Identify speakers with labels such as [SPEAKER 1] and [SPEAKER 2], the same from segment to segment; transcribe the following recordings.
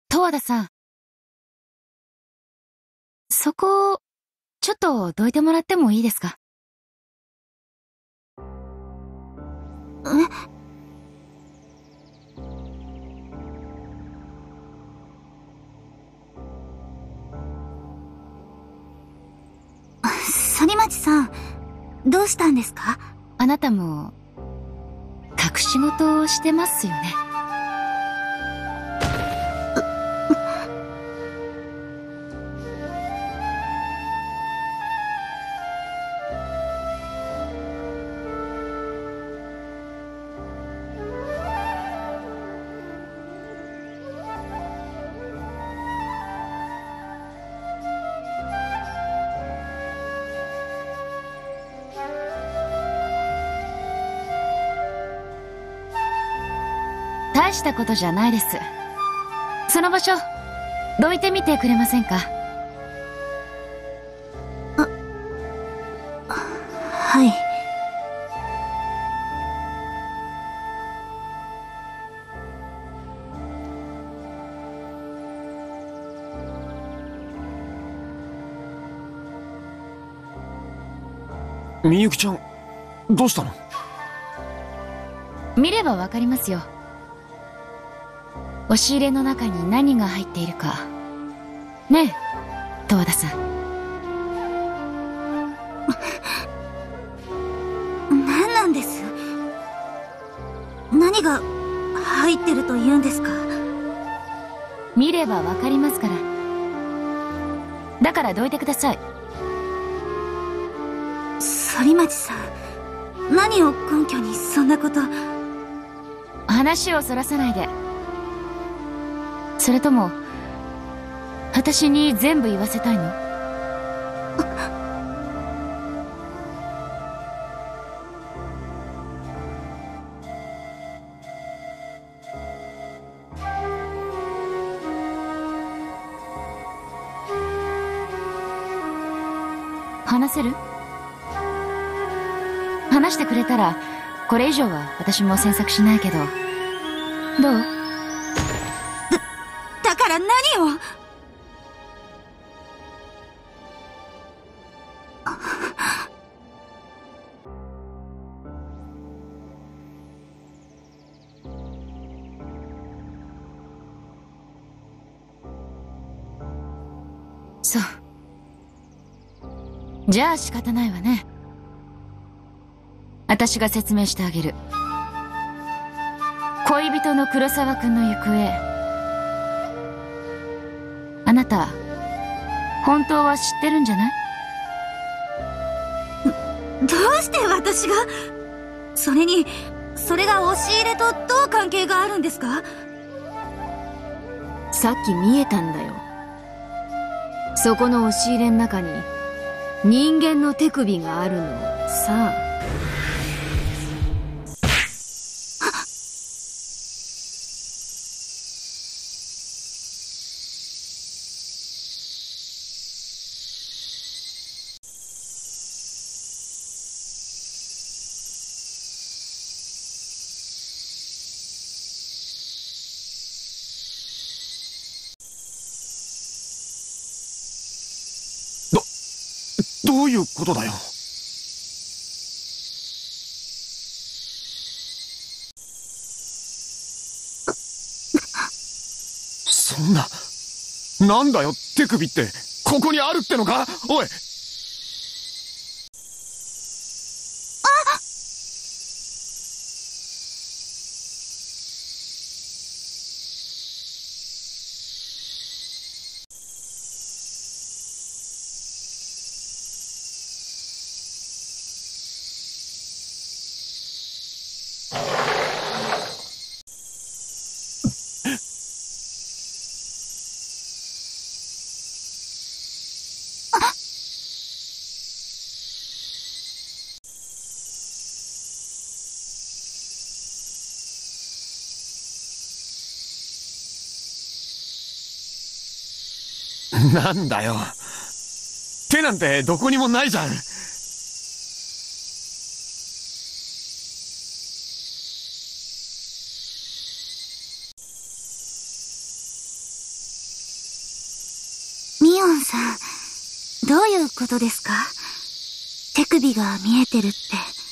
[SPEAKER 1] 十和田さん、そこ、ちょっとどいてもらってもいいですか？
[SPEAKER 2] え、反町さん、どうしたんですか？
[SPEAKER 1] あなたも、隠し事をしてますよね。大したことじゃないです。その場所、どいてみてくれませんか？
[SPEAKER 2] はい。
[SPEAKER 3] みゆきちゃん、どうしたの？
[SPEAKER 1] 見ればわかりますよ。押し入れの中に何が入っているか。ねえ、十和田さん。
[SPEAKER 2] 何なんです？何が入ってると言うんですか？
[SPEAKER 1] 見ればわかりますから。だからどいてください。
[SPEAKER 2] 反町さん、何を根拠にそんなこと。
[SPEAKER 1] 話をそらさないで。それとも、私に全部言わせたいの？話せる？話してくれたら、これ以上は私も詮索しないけど。どう？
[SPEAKER 2] だから何を。
[SPEAKER 1] そう。じゃあ仕方ないわね。私が説明してあげる。恋人の黒沢君の行方。あなた、本当は知ってるんじゃない？
[SPEAKER 2] どうして私が。それに、それが押し入れとどう関係があるんですか？
[SPEAKER 4] さっき見えたんだよ。そこの押し入れの中に人間の手首があるのさあ。
[SPEAKER 3] どういうことだよ。そんな、なんだよ、手首って、ここにあるってのか？おい！なんだよ。手なんてどこにもないじゃん。
[SPEAKER 2] さん、どういうことですか？手首が見えてるって。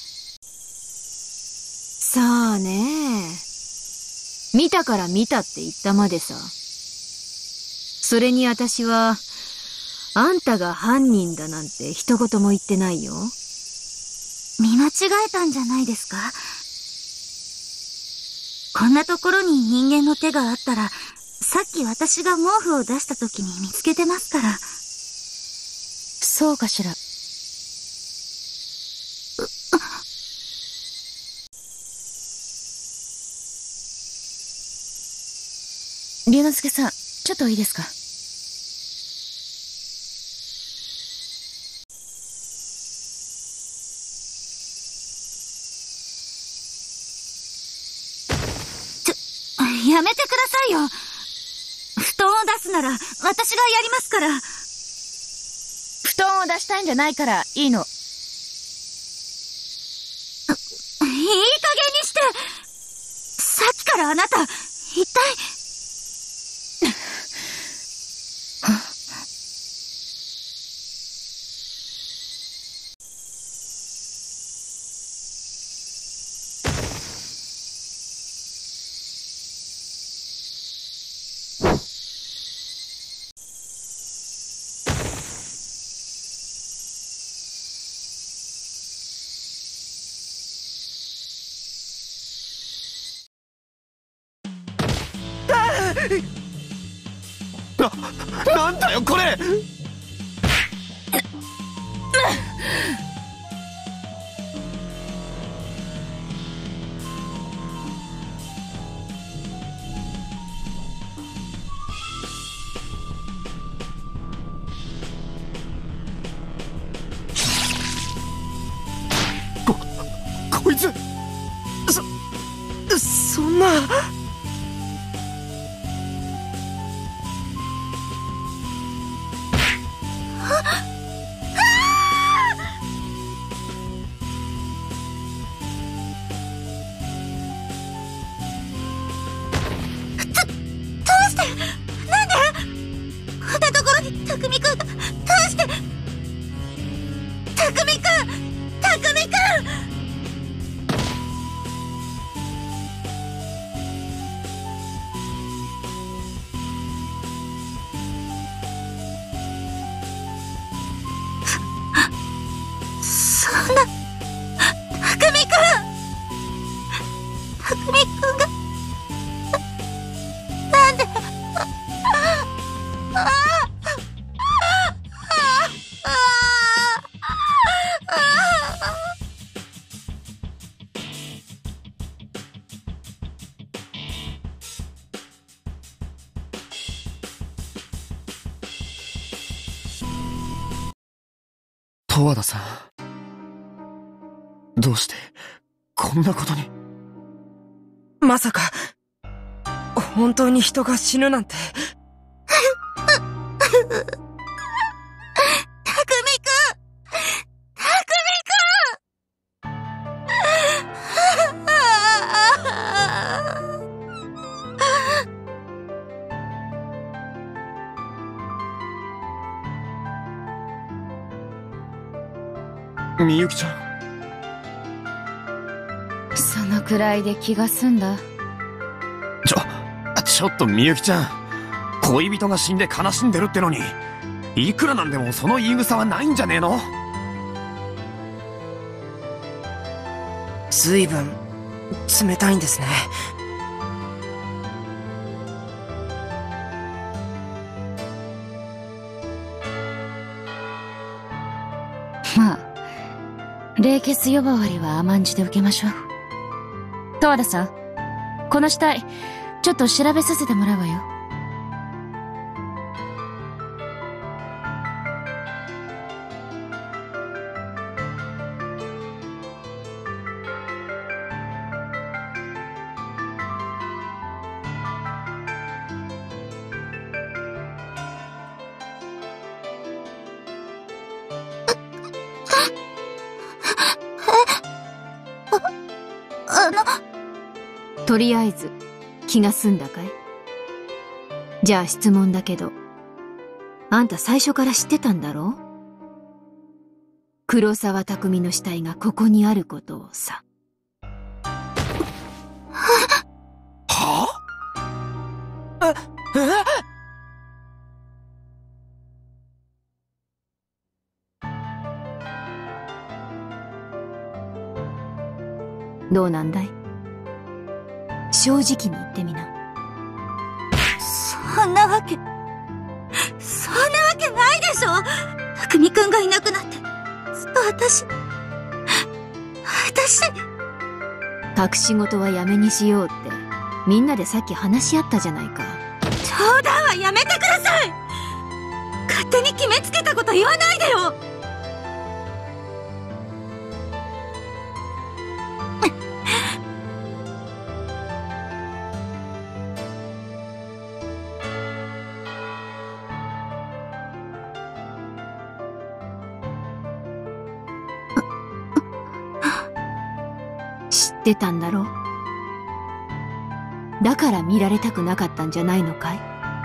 [SPEAKER 4] さあね。見たから見たって言ったまでさ。それに私は、あんたが犯人だなんて一言も言ってないよ。
[SPEAKER 2] 見間違えたんじゃないですか？こんなところに人間の手があったら、さっき私が毛布を出した時に見つけてますから。
[SPEAKER 1] そうかしら。龍之介さん、ちょっといいですか？
[SPEAKER 2] やめてくださいよ。布団を出すなら私がやりますから。
[SPEAKER 1] 布団を出したいんじゃないからいいの。
[SPEAKER 2] いい加減にして。さっきからあなた、一体。
[SPEAKER 3] なんだよこれ。こいつ、そんな。十和田さん、どうしてこんなことに。
[SPEAKER 5] まさか本当に人が死ぬなんて。
[SPEAKER 3] みゆきちゃん。
[SPEAKER 1] そのくらいで気が済んだ。
[SPEAKER 3] ちょっとみゆきちゃん、恋人が死んで悲しんでるってのに、いくらなんでもその言い草はないんじゃねえの？
[SPEAKER 5] 随分冷たいんですね。
[SPEAKER 1] まあ、冷血呼ばわりは甘んじて受けましょう。十和田さん、この死体ちょっと調べさせてもらうわよ。
[SPEAKER 4] とりあえず気が済んだかい？じゃあ質問だけど、 あんた最初から知ってたんだろ？黒沢匠の死体がここにあることをさ。
[SPEAKER 3] は
[SPEAKER 5] え、
[SPEAKER 4] どうなんだい？正直に言ってみな。
[SPEAKER 2] そんなわけないでしょ。匠くんがいなくなって、ずっと私、
[SPEAKER 4] 隠し事はやめにしようって、みんなでさっき話し合ったじゃないか。
[SPEAKER 2] 冗談はやめてください。勝手に決めつけたこと言わないでよ。
[SPEAKER 4] 知ってたんだろ？だから見られたくなかったんじゃないのかい？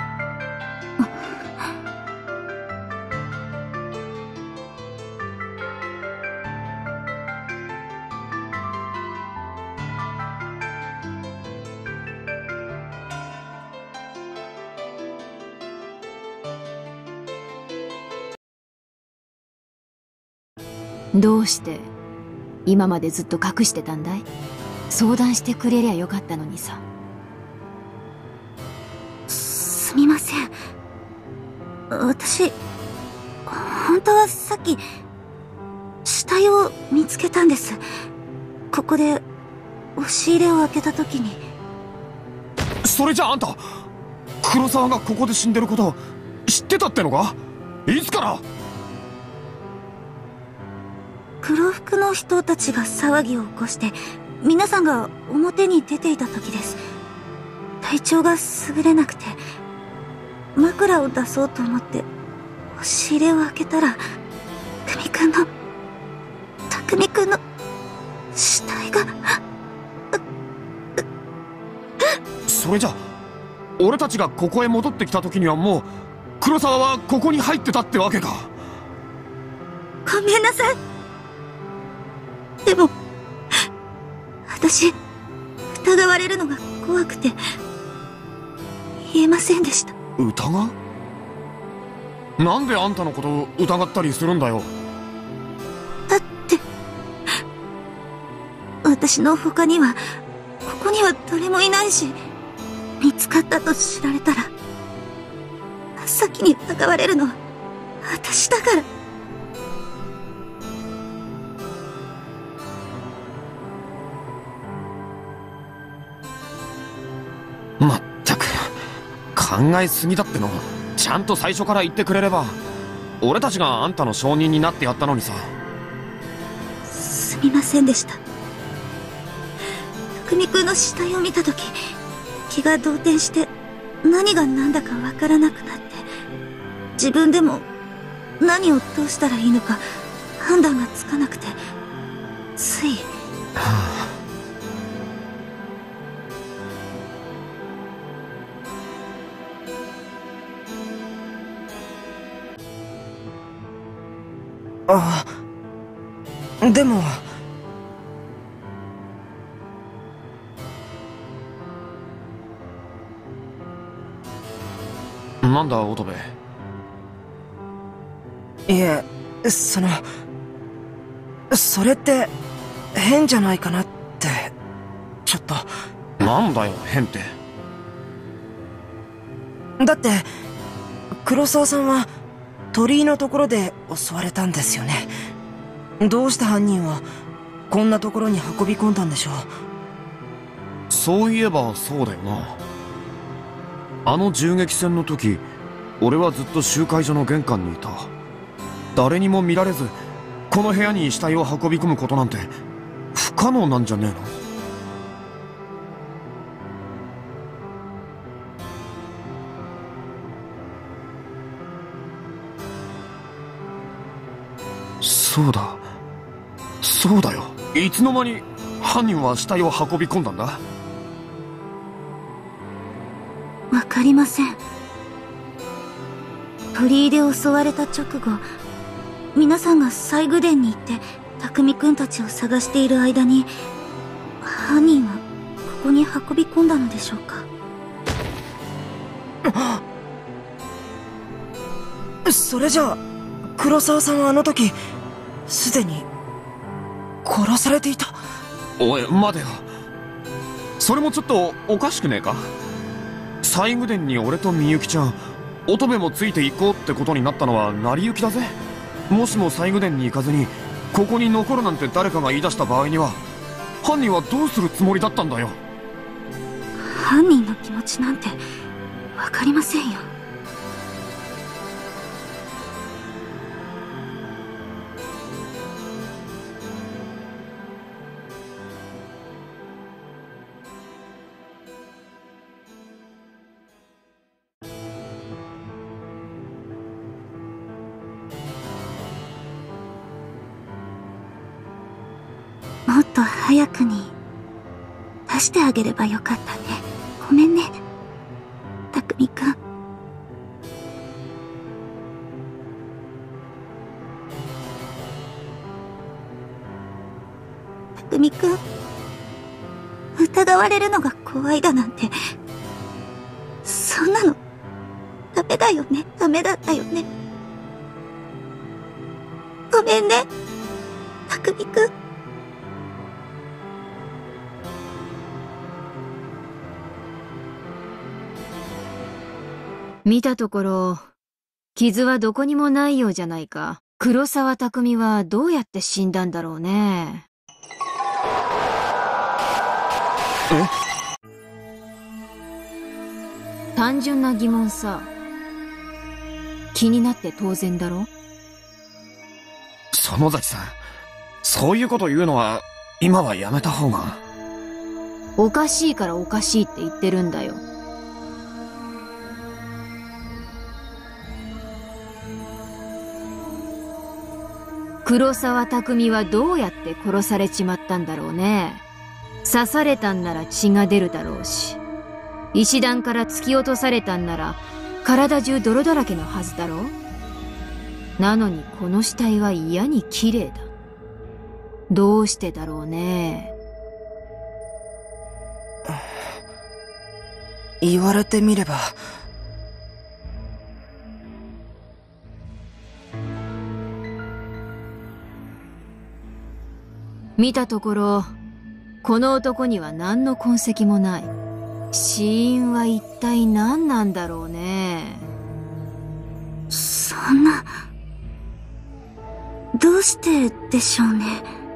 [SPEAKER 4] どうして今までずっと隠してたんだい？相談してくれりゃよかったのにさ。
[SPEAKER 2] すみません。私、本当はさっき、死体を見つけたんです。ここで、押し入れを開けた時に。
[SPEAKER 3] それじゃあんた、黒沢がここで死んでること知ってたってのか？いつから？
[SPEAKER 2] 黒服の人たちが騒ぎを起こして、皆さんが表に出ていた時です。体調が優れなくて、枕を出そうと思って、押し入れを開けたら、匠くんの死体が。
[SPEAKER 3] それじゃ、俺たちがここへ戻ってきた時にはもう、黒沢はここに入ってたってわけか。
[SPEAKER 2] ごめんなさい。でも、私、疑われるのが怖くて、言えませんでした。
[SPEAKER 3] 疑う？なんであんたのことを疑ったりするんだよ。
[SPEAKER 2] だって、私の他には、ここには誰もいないし、見つかったと知られたら、先に疑われるのは、私だから。
[SPEAKER 3] まったく、考えすぎだっての。ちゃんと最初から言ってくれれば、俺たちがあんたの証人になってやったのにさ。
[SPEAKER 2] すみませんでした。匠くんの死体を見たとき、気が動転して何が何だかわからなくなって、自分でも何をどうしたらいいのか判断がつかなくて、つい。
[SPEAKER 5] ああ、でも。
[SPEAKER 3] なんだ乙部。
[SPEAKER 5] いえ、それって変じゃないかなって、ちょっと。
[SPEAKER 3] なんだよ変って。
[SPEAKER 5] だって黒沢さんは鳥居のところで襲われたんですよね。どうして犯人はこんなところに運び込んだんでしょう。
[SPEAKER 3] そういえばそうだよな。あの銃撃戦の時、俺はずっと集会所の玄関にいた。誰にも見られずこの部屋に死体を運び込むことなんて不可能なんじゃねえの？そうだよ。いつの間に犯人は死体を運び込んだんだ？
[SPEAKER 2] わかりません。 鳥居で襲われた直後、皆さんが西宮殿に行って匠くんたちを探している間に、犯人はここに運び込んだのでしょうか。
[SPEAKER 5] それじゃあ黒沢さんはあの時すでに殺されていた。
[SPEAKER 3] おい待てよ、それもちょっとおかしくねえか。西宮殿に俺とみゆきちゃん、乙女もついていこうってことになったのは成り行きだぜ。もしも西宮殿に行かずにここに残るなんて誰かが言い出した場合には、犯人はどうするつもりだったんだよ。
[SPEAKER 2] 犯人の気持ちなんてわかりませんよ。もっと早くに出してあげればよかったね。ごめんね、匠くん。匠くん、疑われるのが怖いだなんて、そんなのダメだよね。ダメだったよね。ごめんね、匠くん。
[SPEAKER 4] 見たところ、傷はどこにもないようじゃないか。黒沢匠はどうやって死んだんだろうね。単純な疑問さ。気になって当然だろ。
[SPEAKER 3] 園崎さん、そういうこと言うのは今はやめた方が。
[SPEAKER 4] おかしいからおかしいって言ってるんだよ。黒沢匠はどうやって殺されちまったんだろうね。刺されたんなら血が出るだろうし、石段から突き落とされたんなら体中泥だらけのはずだろう。なのにこの死体は嫌に綺麗だ。どうしてだろうね。
[SPEAKER 5] 言われてみれば。
[SPEAKER 4] 見たところ、この男には何の痕跡もない。死因は一体何なんだろうね。
[SPEAKER 2] そんな、どうしてでしょうね。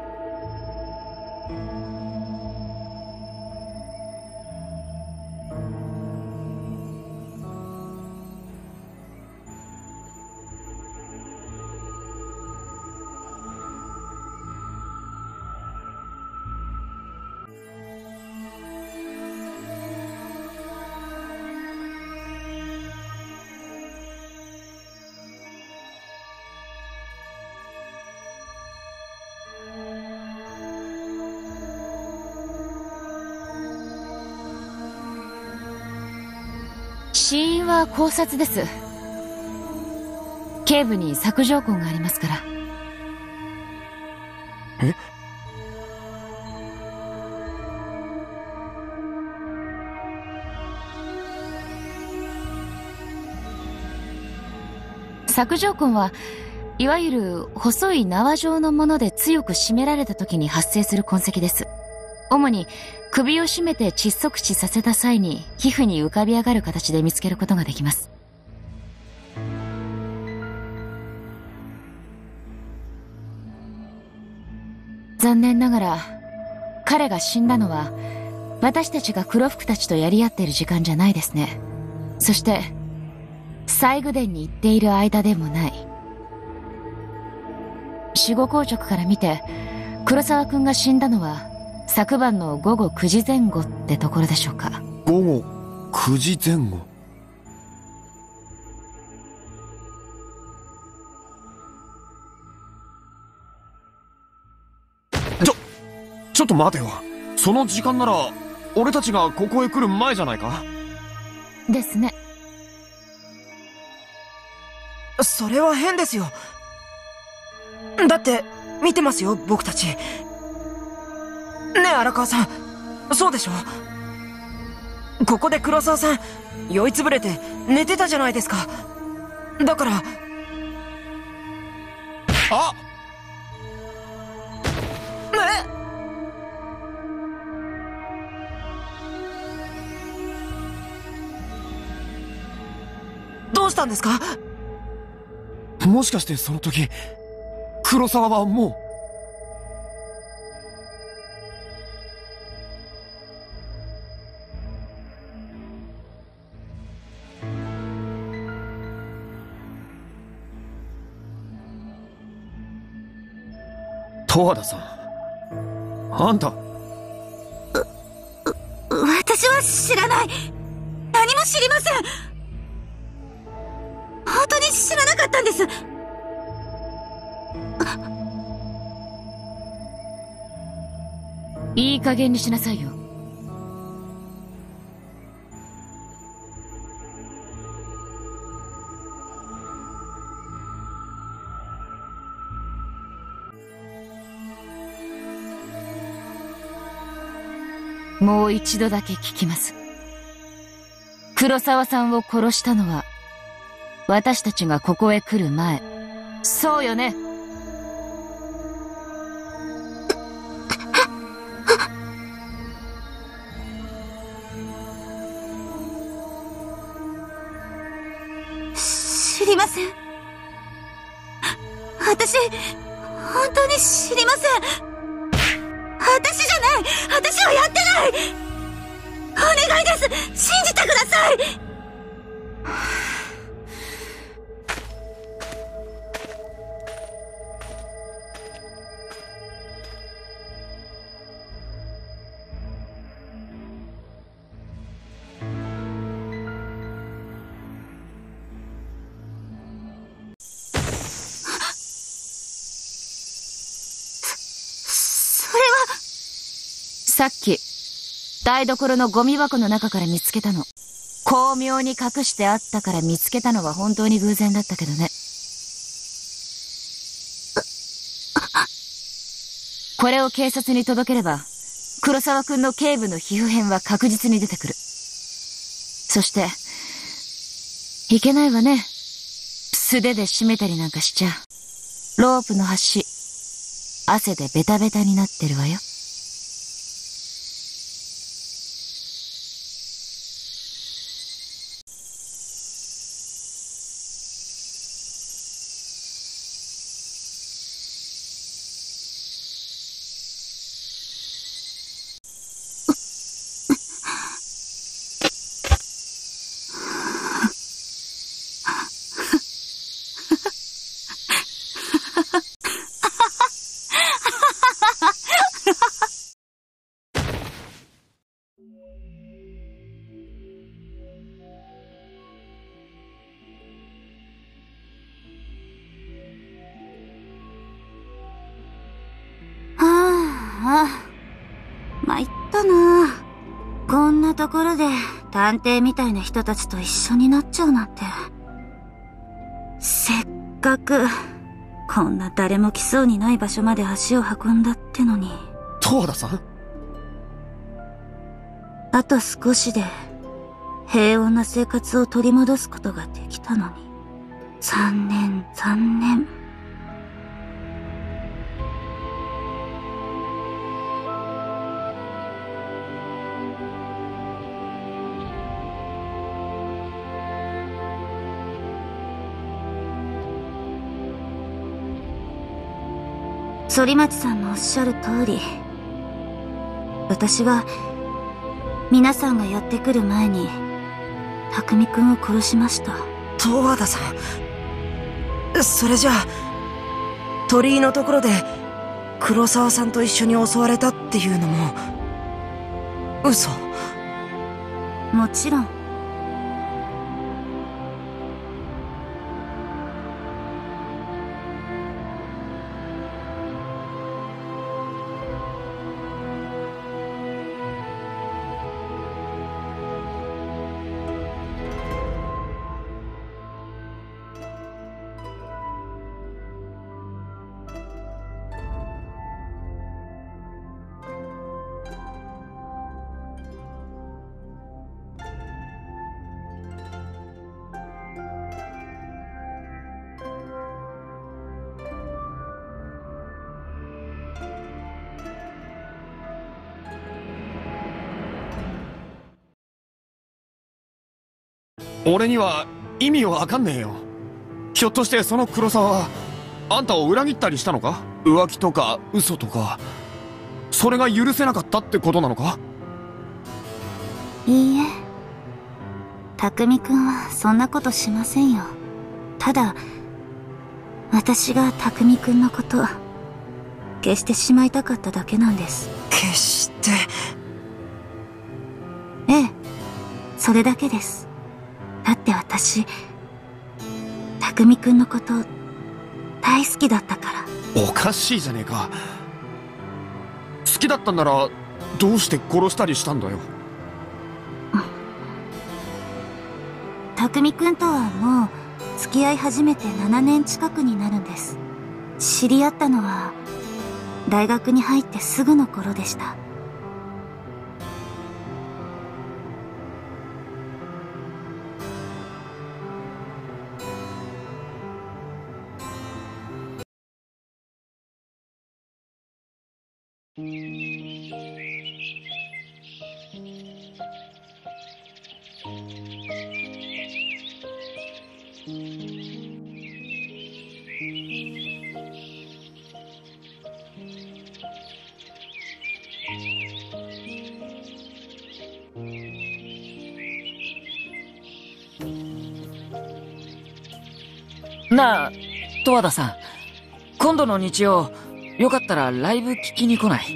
[SPEAKER 1] 死因は絞殺です。頸部に索状痕がありますから。
[SPEAKER 3] え？
[SPEAKER 1] 索状痕はいわゆる細い縄状のもので強く締められた時に発生する痕跡です。主に首を絞めて窒息死させた際に皮膚に浮かび上がる形で見つけることができます。残念ながら彼が死んだのは私たちが黒服たちとやり合っている時間じゃないですね。そして西宮殿に行っている間でもない。死後硬直から見て黒沢くんが死んだのは昨晩の午後9時前後ってところでしょうか。
[SPEAKER 3] 午後9時前後。ちょっと待てよ。その時間なら俺たちがここへ来る前じゃないか。
[SPEAKER 1] ですね。
[SPEAKER 5] それは変ですよ。だって、見てますよ、僕たち。ねえ、荒川さん。そうでしょ？ここで黒沢さん、酔いつぶれて寝てたじゃないですか。だから。
[SPEAKER 3] あ！
[SPEAKER 5] どうしたんですか？
[SPEAKER 3] もしかしてその時、黒沢はもう。十和田さん、あんた。
[SPEAKER 2] 私は知らない。何も知りません。本当に知らなかったんです。
[SPEAKER 1] いい加減にしなさいよ。もう一度だけ聞きます。黒沢さんを殺したのは、私たちがここへ来る前。そうよね。
[SPEAKER 2] 知りません。私、本当に知りません。私じゃない。私はやってない。お願いです。信じてください。
[SPEAKER 1] さっき、台所のゴミ箱の中から見つけたの。巧妙に隠してあったから見つけたのは本当に偶然だったけどね。これを警察に届ければ、黒沢くんの頸部の皮膚片は確実に出てくる。そして、いけないわね。素手で締めたりなんかしちゃ。ロープの端、汗でベタベタになってるわよ。
[SPEAKER 2] 参ったな。こんなところで探偵みたいな人たちと一緒になっちゃうなんて。せっかくこんな誰も来そうにない場所まで足を運んだってのに。
[SPEAKER 3] 十和田さん？
[SPEAKER 2] あと少しで平穏な生活を取り戻すことができたのに。残念。反町さんのおっしゃる通り、私は皆さんがやってくる前に匠くんを殺しました。
[SPEAKER 5] 十和田さん、それじゃあ鳥居のところで黒沢さんと一緒に襲われたっていうのも嘘？
[SPEAKER 2] もちろん。
[SPEAKER 3] 俺には意味わかんねえよ。ひょっとしてその黒沢はあんたを裏切ったりしたのか？浮気とか嘘とか、それが許せなかったってことなのか？
[SPEAKER 2] いいえ。匠くんはそんなことしませんよ。ただ、私が匠くんのこと消してしまいたかっただけなんです。
[SPEAKER 5] 決して。
[SPEAKER 2] ええ、それだけです。だって私、匠くんのこと大好きだったから。
[SPEAKER 3] おかしいじゃねえか。好きだったんならどうして殺したりしたんだよ。
[SPEAKER 2] 匠くんとはもう付き合い始めて7年近くになるんです。知り合ったのは大学に入ってすぐの頃でした。
[SPEAKER 5] なあ、十和田さん。今度の日曜、よかったらライブ聞きに来ない？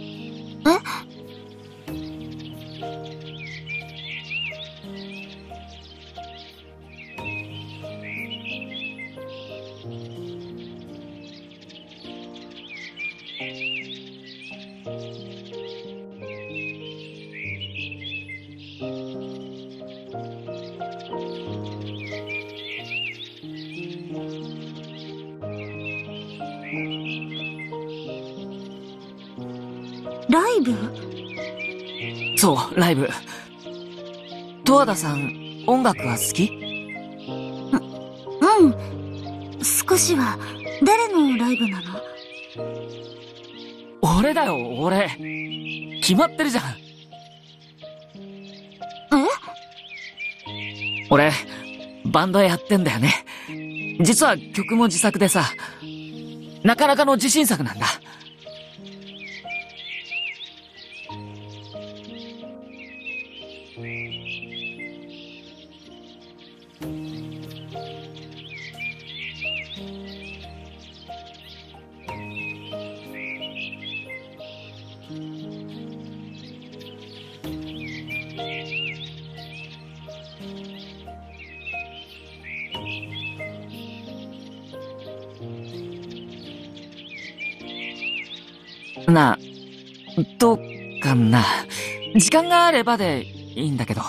[SPEAKER 2] ライブ？
[SPEAKER 5] そう、ライブ。十和田さん、音楽は好き？
[SPEAKER 2] うん。少しは。誰のライブなの？
[SPEAKER 5] 俺だよ、俺。決まってるじゃん。俺、バンドやってんだよね。実は曲も自作でさ、なかなかの自信作なんだ。なあ、どうかな。時間があればでいいんだけど。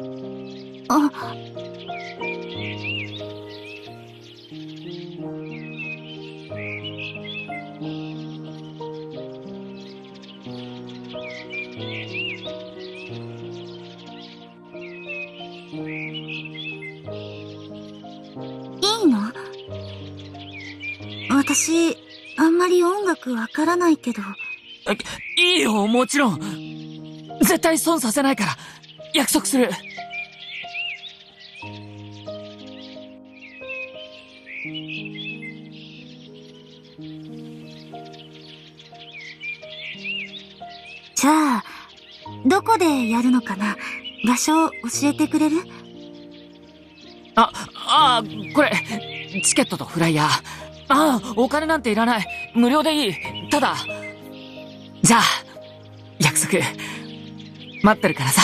[SPEAKER 2] いいの？私、あんまり音楽わからないけど。
[SPEAKER 5] いいよ、もちろん。絶対損させないから、約束する。
[SPEAKER 2] じゃあ、どこでやるのかな？場所教えてくれる？
[SPEAKER 5] これ、チケットとフライヤー。お金なんていらない。無料でいい。ただ、じゃあ、約束、待ってるからさ。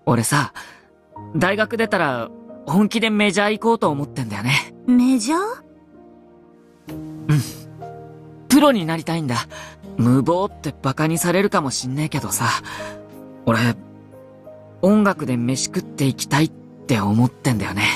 [SPEAKER 6] 俺さ、大学出たら本気でメジャー行こうと思ってんだよね。
[SPEAKER 2] メジャー？
[SPEAKER 6] プロになりたいんだ。無謀ってバカにされるかもしんねえけどさ、俺、音楽で飯食っていきたいって思ってんだよね。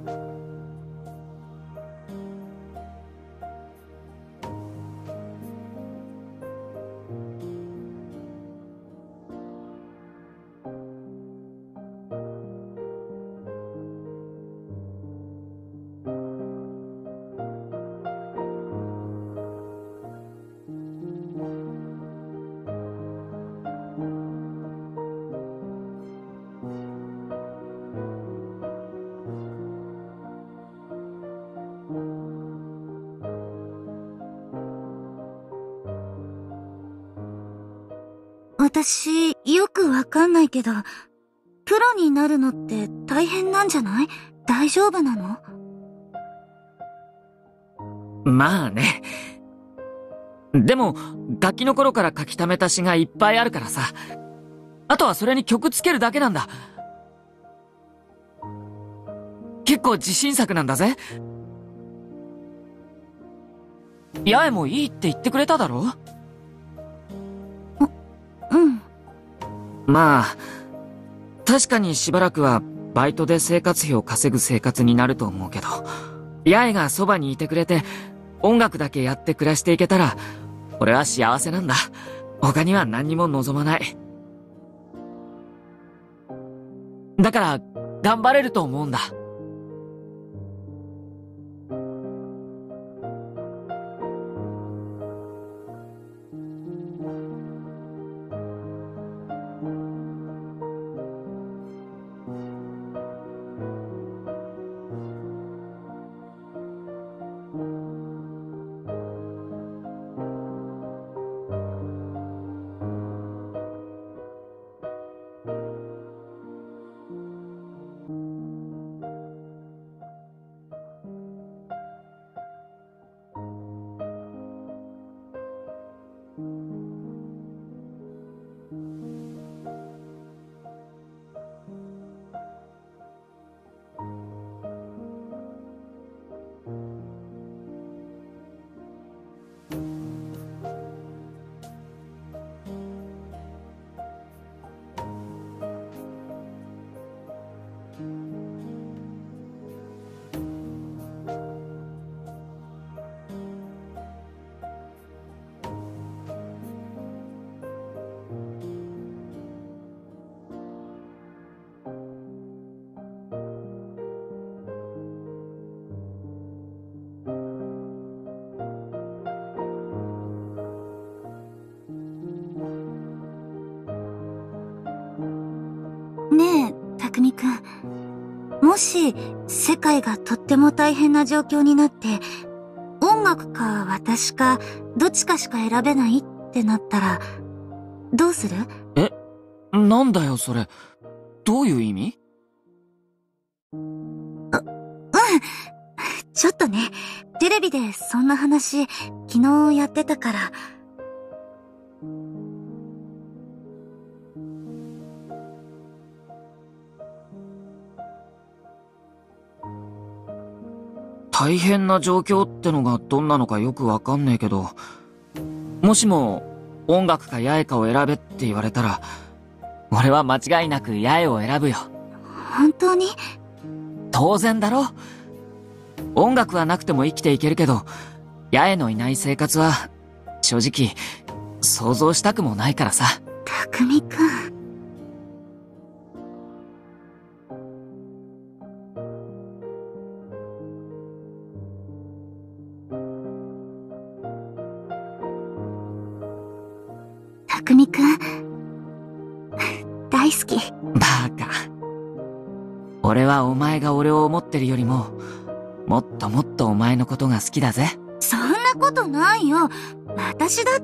[SPEAKER 2] 私、よくわかんないけど、プロになるのって大変なんじゃない？大丈夫なの？
[SPEAKER 6] まあね。でも、ガキの頃から書き溜めた詩がいっぱいあるからさ。あとはそれに曲つけるだけなんだ。結構自信作なんだぜ。八重もいいって言ってくれただろ？
[SPEAKER 2] うん。
[SPEAKER 6] まあ、確かにしばらくはバイトで生活費を稼ぐ生活になると思うけど、八重がそばにいてくれて、音楽だけやって暮らしていけたら、俺は幸せなんだ。他には何にも望まない。だから、頑張れると思うんだ。
[SPEAKER 2] ねえ、匠くん。もし、世界がとっても大変な状況になって、音楽か私か、どっちかしか選べないってなったら、どうする？
[SPEAKER 6] なんだよそれ。どういう意味？
[SPEAKER 2] ちょっとね、テレビでそんな話、昨日やってたから。
[SPEAKER 6] 大変な状況ってのがどんなのかよくわかんねえけど、もしも音楽か八重かを選べって言われたら、俺は間違いなく八重を選ぶよ。
[SPEAKER 2] 本当に？
[SPEAKER 6] 当然だろ。音楽はなくても生きていけるけど、八重のいない生活は、正直、想像したくもないからさ。
[SPEAKER 2] 匠くん。匠くん。大好き。
[SPEAKER 6] バカ。俺はお前が俺を思ってるよりも、もっともっとお前のことが好きだぜ。
[SPEAKER 2] そんなことないよ。私だって。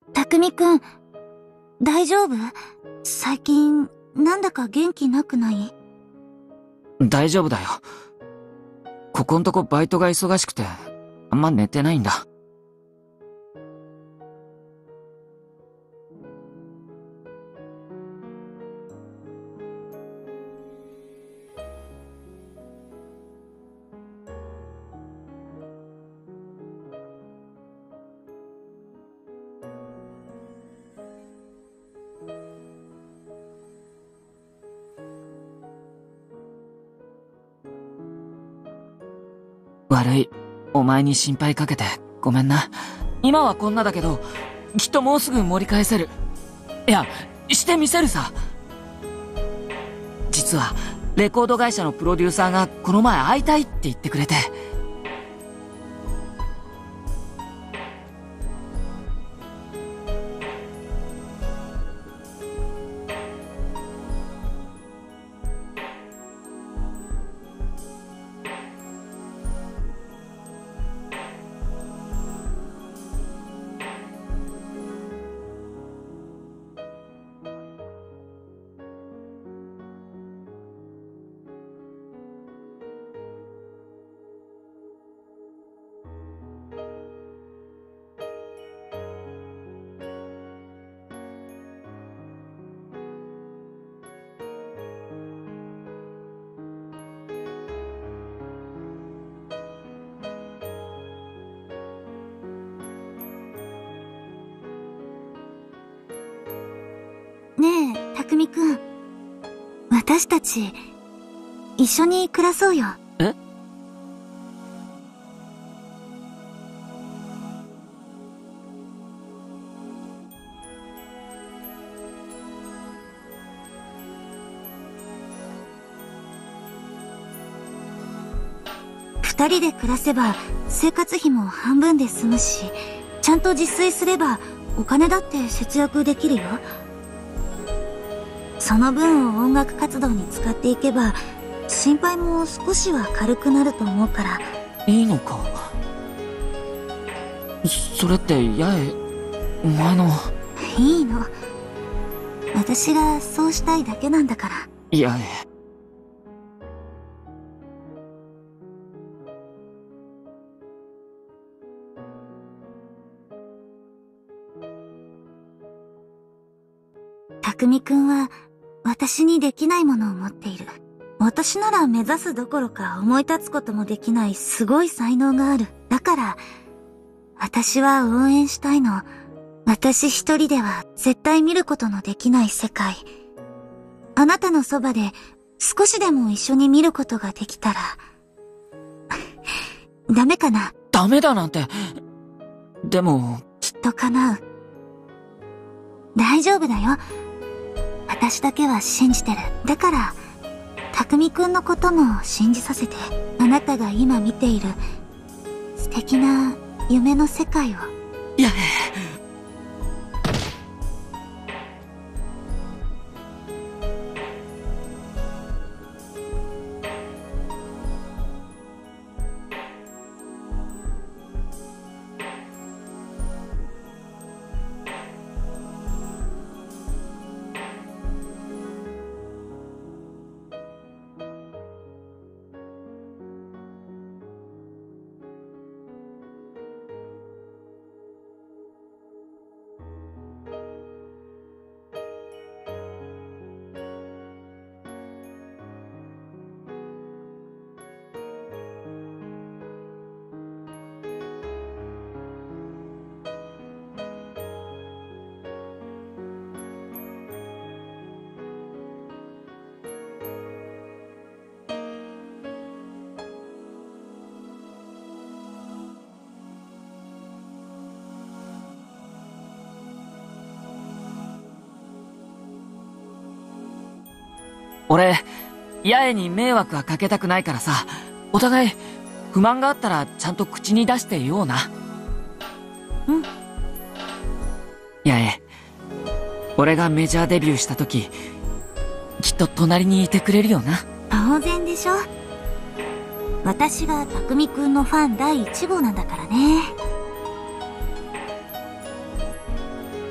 [SPEAKER 2] たくみくん、大丈夫？最近、なんだか元気なくない？
[SPEAKER 6] 大丈夫だよ。ここんとこバイトが忙しくて、あんま寝てないんだ。悪い。お前に心配かけてごめんな。今はこんなだけど、きっともうすぐ盛り返せる。いや、してみせるさ。実は、レコード会社のプロデューサーがこの前会いたいって言ってくれて。
[SPEAKER 2] ねえ、たくみくん。私たち、一緒に暮らそうよ。
[SPEAKER 6] え？
[SPEAKER 2] 二人で暮らせば生活費も半分で済むし、ちゃんと自炊すればお金だって節約できるよ。その分を音楽活動に使っていけば、心配も少しは軽くなると思うから。
[SPEAKER 6] いいのか？それって八重、お前の。
[SPEAKER 2] いいの。私がそうしたいだけなんだから。
[SPEAKER 6] 八重。
[SPEAKER 2] たくみくんは私にできないものを持っている。私なら目指すどころか思い立つこともできないすごい才能がある。だから、私は応援したいの。私一人では絶対見ることのできない世界。あなたのそばで少しでも一緒に見ることができたら。ダメかな？
[SPEAKER 6] ダメだなんて。でも。
[SPEAKER 2] きっと叶う。大丈夫だよ。私だけは信じてる。だから、たくみくんのことも信じさせて。あなたが今見ている素敵な夢の世界を。
[SPEAKER 6] 八重。俺、八重に迷惑はかけたくないからさ、お互い、不満があったらちゃんと口に出して言おうな。
[SPEAKER 2] うん。
[SPEAKER 6] 八重、俺がメジャーデビューした時、きっと隣にいてくれるよな。
[SPEAKER 2] 当然でしょ。私がたくみくんのファン第1号なんだからね。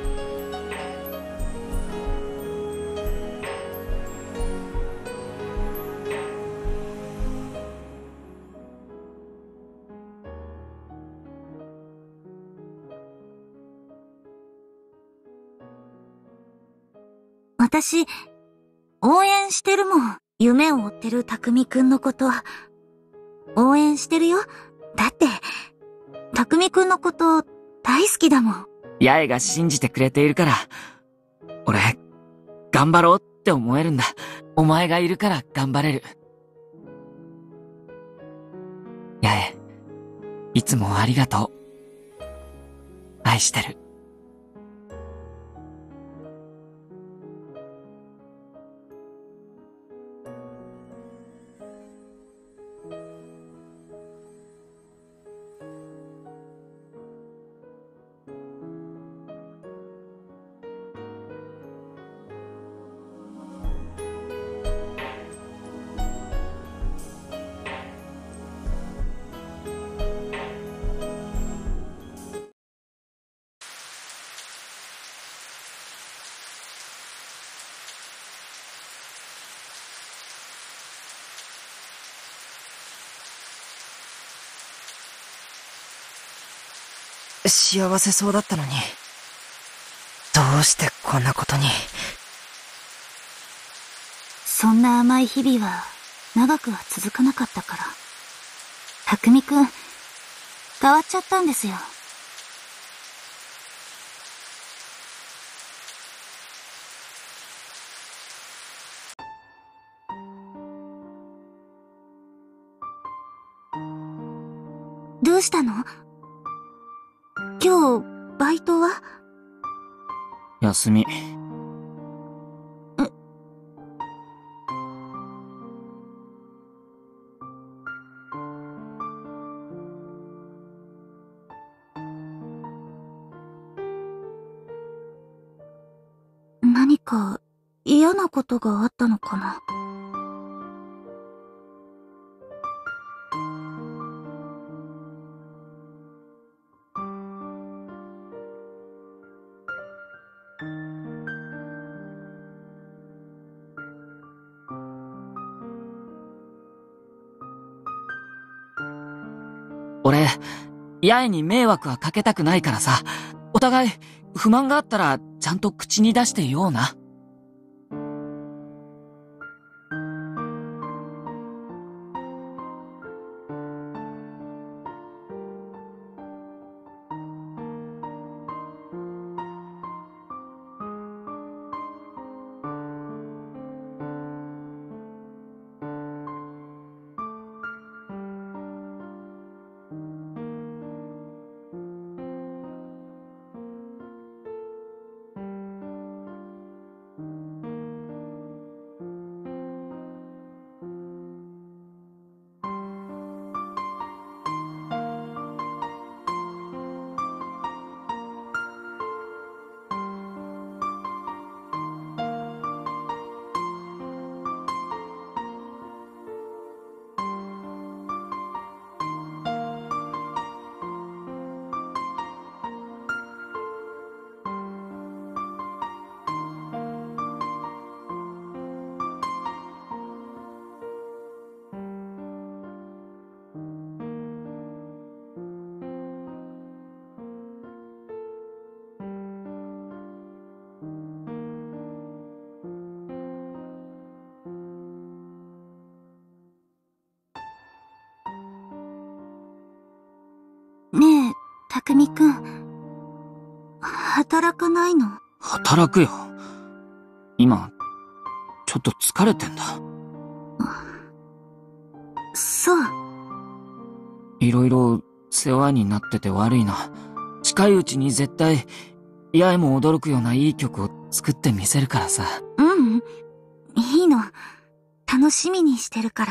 [SPEAKER 2] 私、応援してるもん。夢を追ってる匠くんのこと。応援してるよ。だって、匠くんのこと大好きだもん。
[SPEAKER 6] 八重が信じてくれているから、俺、頑張ろうって思えるんだ。お前がいるから頑張れる。八重、いつもありがとう。愛してる。
[SPEAKER 5] 幸せそうだったのに、どうしてこんなことに。
[SPEAKER 2] そんな甘い日々は長くは続かなかったから。匠くん、変わっちゃったんですよ。どうしたの？今日、バイトは？
[SPEAKER 6] 休み。
[SPEAKER 2] 何か嫌なことがあったのかな？
[SPEAKER 6] 俺、八重に迷惑はかけたくないからさ、お互い不満があったらちゃんと口に出して言おうな。
[SPEAKER 2] ねえ、匠くん。働かないの？
[SPEAKER 6] 働くよ。今、ちょっと疲れてんだ。
[SPEAKER 2] そう。
[SPEAKER 6] いろいろ世話になってて悪いな。近いうちに絶対、八重も驚くようないい曲を作ってみせるからさ。
[SPEAKER 2] ううん。いいの。楽しみにしてるから。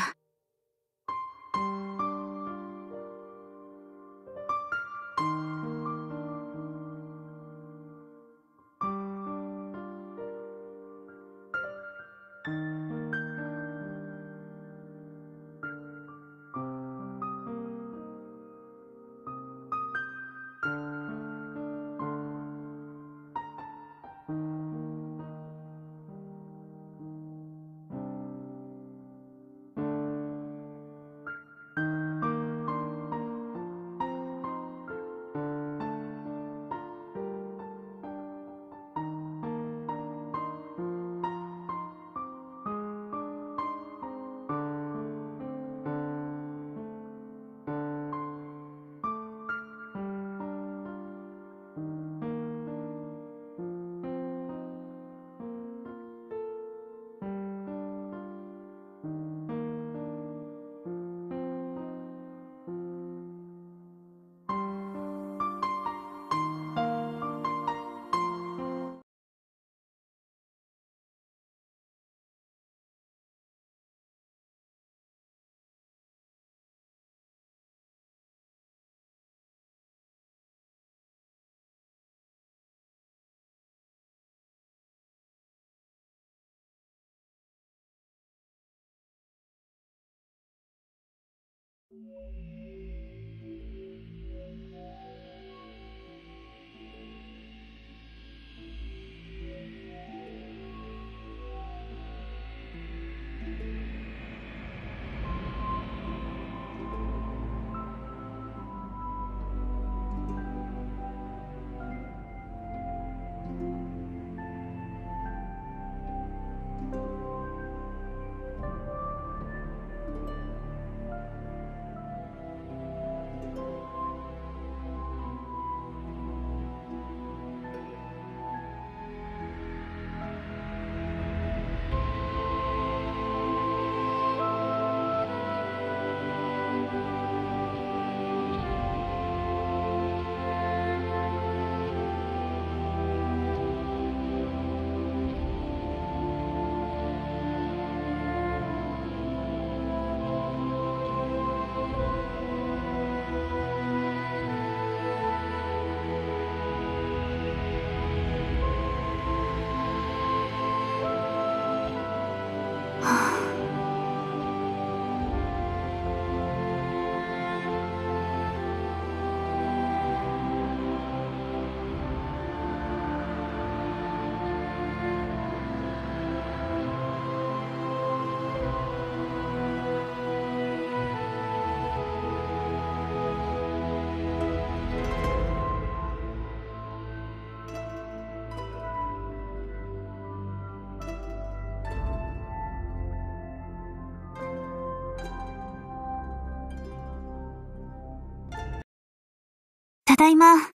[SPEAKER 2] ただいま。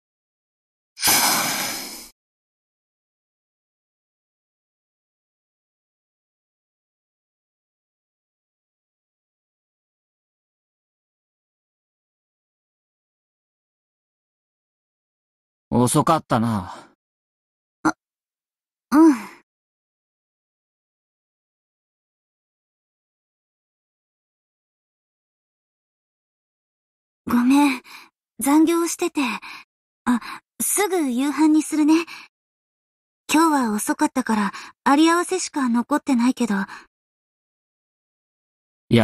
[SPEAKER 6] 遅かったな。
[SPEAKER 2] うん。ごめん。残業してて。すぐ夕飯にするね。今日は遅かったから、あり合わせしか残ってないけど。
[SPEAKER 6] 八重、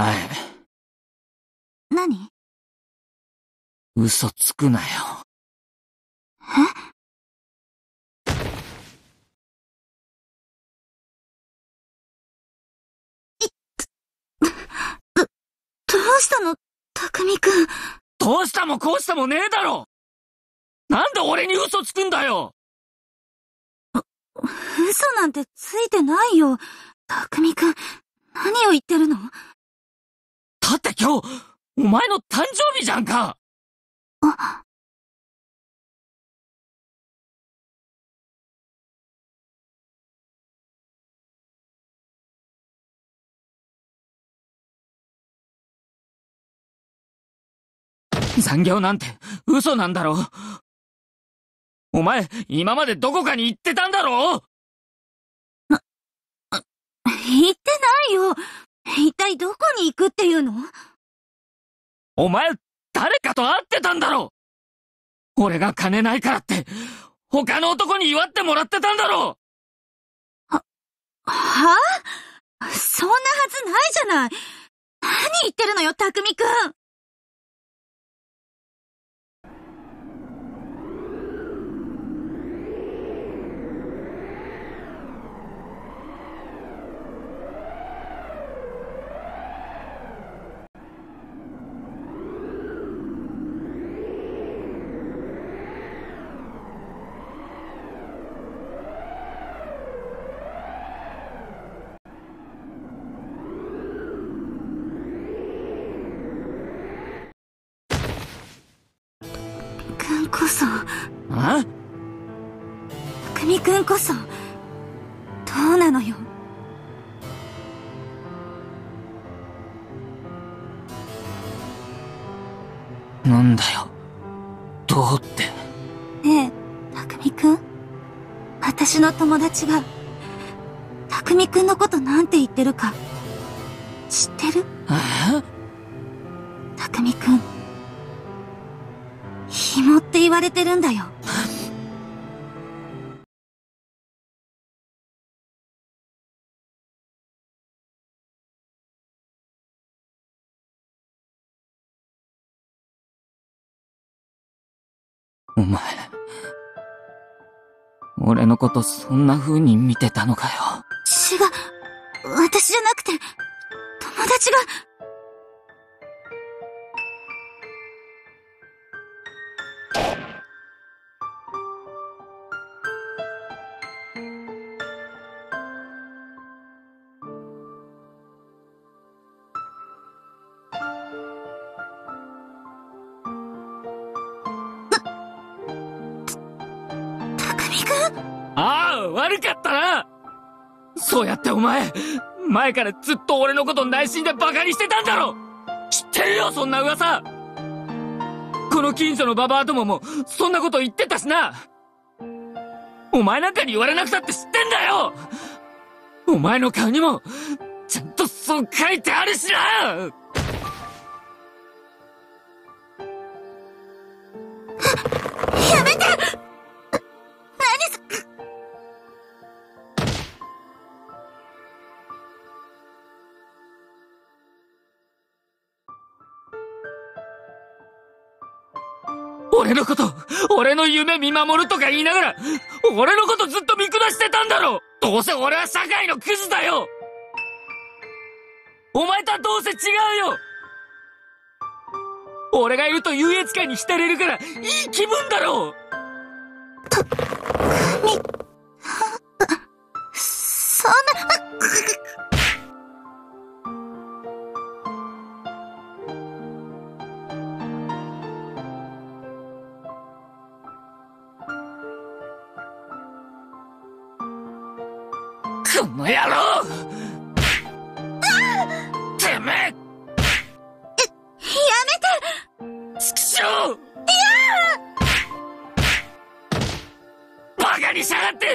[SPEAKER 2] 何？
[SPEAKER 6] 嘘つくなよ。
[SPEAKER 2] え？どうしたの？匠くん。
[SPEAKER 6] どうしたもこうしたもねえだろ。なんで俺に嘘つくんだよ。
[SPEAKER 2] 嘘なんてついてないよ。匠くん、何を言ってるの？
[SPEAKER 6] だって今日、お前の誕生日じゃんか。残業なんて嘘なんだろ。お前、今までどこかに行ってたんだろ。
[SPEAKER 2] 言ってないよ。一体どこに行くっていうの？
[SPEAKER 6] お前、誰かと会ってたんだろ。俺が金ないからって、他の男に祝ってもらってたんだろ。
[SPEAKER 2] はぁ？そんなはずないじゃない。何言ってるのよ、匠くん。こそ、匠くんこそ、どうなのよ。
[SPEAKER 6] なんだよ、どうって。
[SPEAKER 2] ねえ、匠くん。私の友達が、匠くんのことなんて言ってるか、知ってる？匠くん、ひもって言われてるんだよ。
[SPEAKER 6] 前、俺のことそんな風に見てたのかよ。
[SPEAKER 2] 違う。私じゃなくて、友達が。
[SPEAKER 6] ああ、悪かったな。そうやってお前、前からずっと俺のこと内心でバカにしてたんだろ。知ってるよ、そんな噂。この近所のババアどももそんなこと言ってたしな。お前なんかに言われなくたって知ってんだよ。お前の顔にもちゃんとそう書いてあるしな。
[SPEAKER 2] やめて。
[SPEAKER 6] 俺のこと、俺の夢見守るとか言いながら、俺のことずっと見下してたんだろ。どうせ俺は社会のクズだよ。お前とはどうせ違うよ。俺がいると優越感に浸れるからいい気分だろう。
[SPEAKER 2] そんな。
[SPEAKER 6] この野郎！てめえ！
[SPEAKER 2] やめて！
[SPEAKER 6] 畜生！バカにしやがって！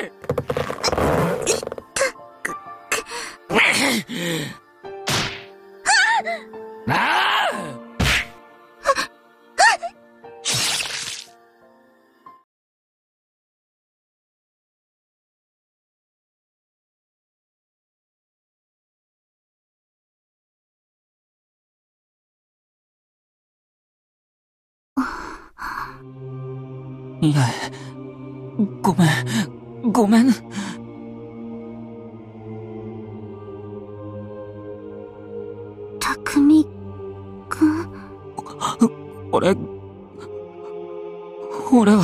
[SPEAKER 6] なあ！いや、ごめん、ごめん。
[SPEAKER 2] 匠くん。
[SPEAKER 6] 俺は。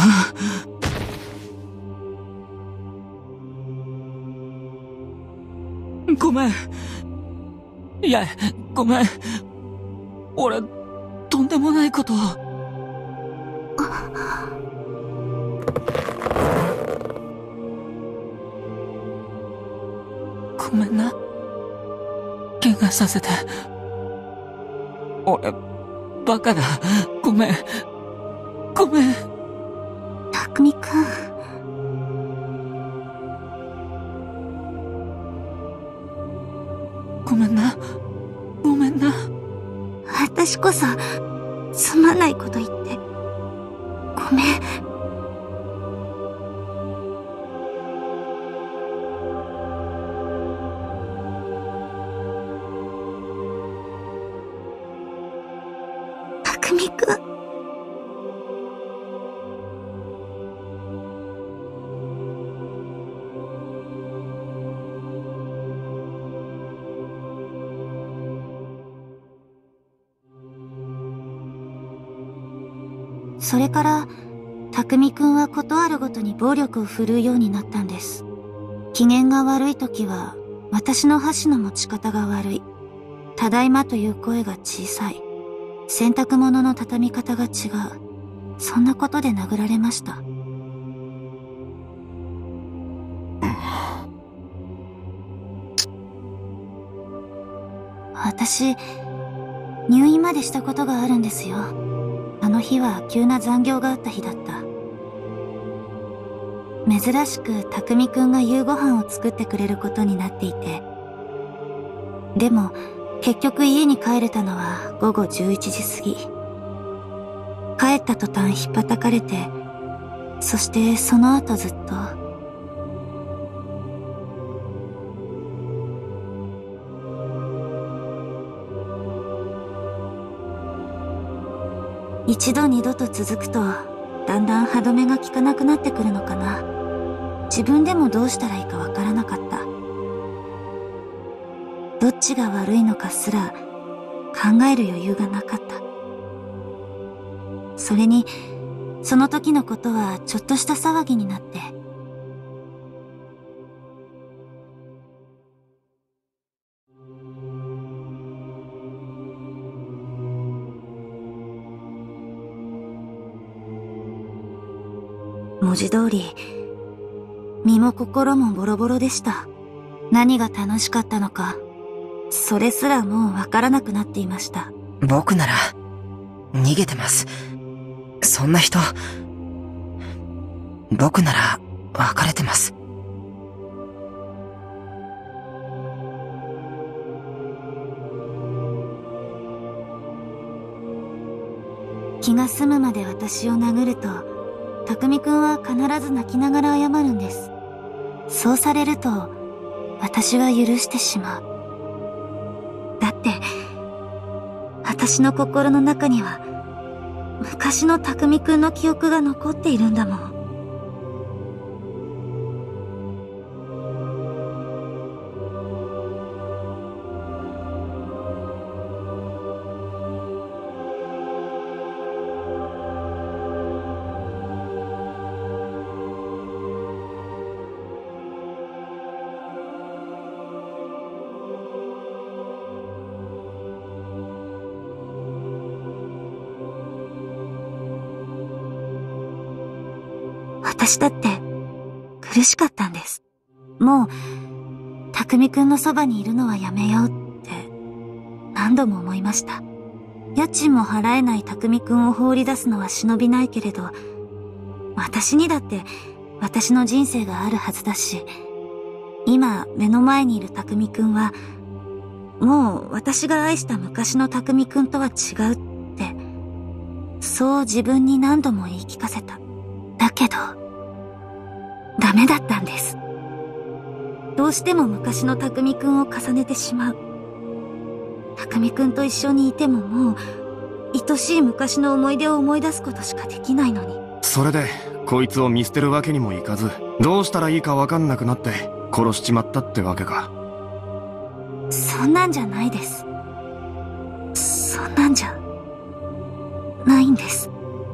[SPEAKER 6] ごめん。いや、ごめん。俺、とんでもないことを。ごめんな。怪我させて。俺、バカだ。ごめん。ごめん。
[SPEAKER 2] 匠くん。
[SPEAKER 6] ごめんな。ごめんな。
[SPEAKER 2] 私こそ、つまんないこと言って。ごめん。匠くん。それから、匠くんはことあるごとに暴力を振るうようになったんです。機嫌が悪い時は、私の箸の持ち方が悪い。ただいまという声が小さい。洗濯物の畳み方が違う。そんなことで殴られました。私、入院までしたことがあるんですよ。あの日は急な残業があった日だった。珍しく匠くんが夕ご飯を作ってくれることになっていて。でも、結局家に帰れたのは午後11時過ぎ。帰った途端ひっぱたかれて、そしてその後ずっと。一度二度と続くとだんだん歯止めが効かなくなってくるのかな。自分でもどうしたらいいかわからなかった。どっちが悪いのかすら考える余裕がなかった。それに、その時のことはちょっとした騒ぎになって、文字通り、身も心もボロボロでした。何が楽しかったのか、それすらもうわからなくなっていました。
[SPEAKER 5] 僕なら、逃げてます。そんな人、僕なら、別れてます。
[SPEAKER 2] 気が済むまで私を殴ると、匠くんは必ず泣きながら謝るんです。そうされると、私は許してしまう。だって、私の心の中には、昔の匠くんの記憶が残っているんだもん。私だって苦しかったんです。もう、匠くんのそばにいるのはやめようって何度も思いました。家賃も払えない匠くんを放り出すのは忍びないけれど、私にだって私の人生があるはずだし、今目の前にいる匠くんは、もう私が愛した昔の匠くんとは違うって、そう自分に何度も言い聞かせた。だけど、ダメだったんです。どうしても昔の匠くんを重ねてしまう。匠くんと一緒にいてももう、愛しい昔の思い出を思い出すことしかできないのに。
[SPEAKER 3] それで、こいつを見捨てるわけにもいかず、どうしたらいいかわかんなくなって、殺しちまったってわけか。
[SPEAKER 2] そんなんじゃないです。そんなんじゃ、ないんです。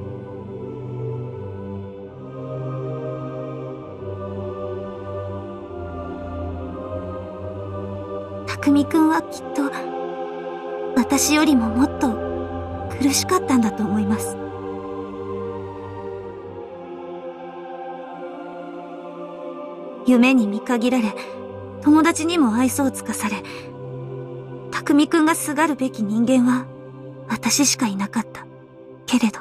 [SPEAKER 2] 匠くんはきっと、私よりももっと苦しかったんだと思います。夢に見限られ、友達にも愛想をつかされ、匠くんがすがるべき人間は私しかいなかった。けれど、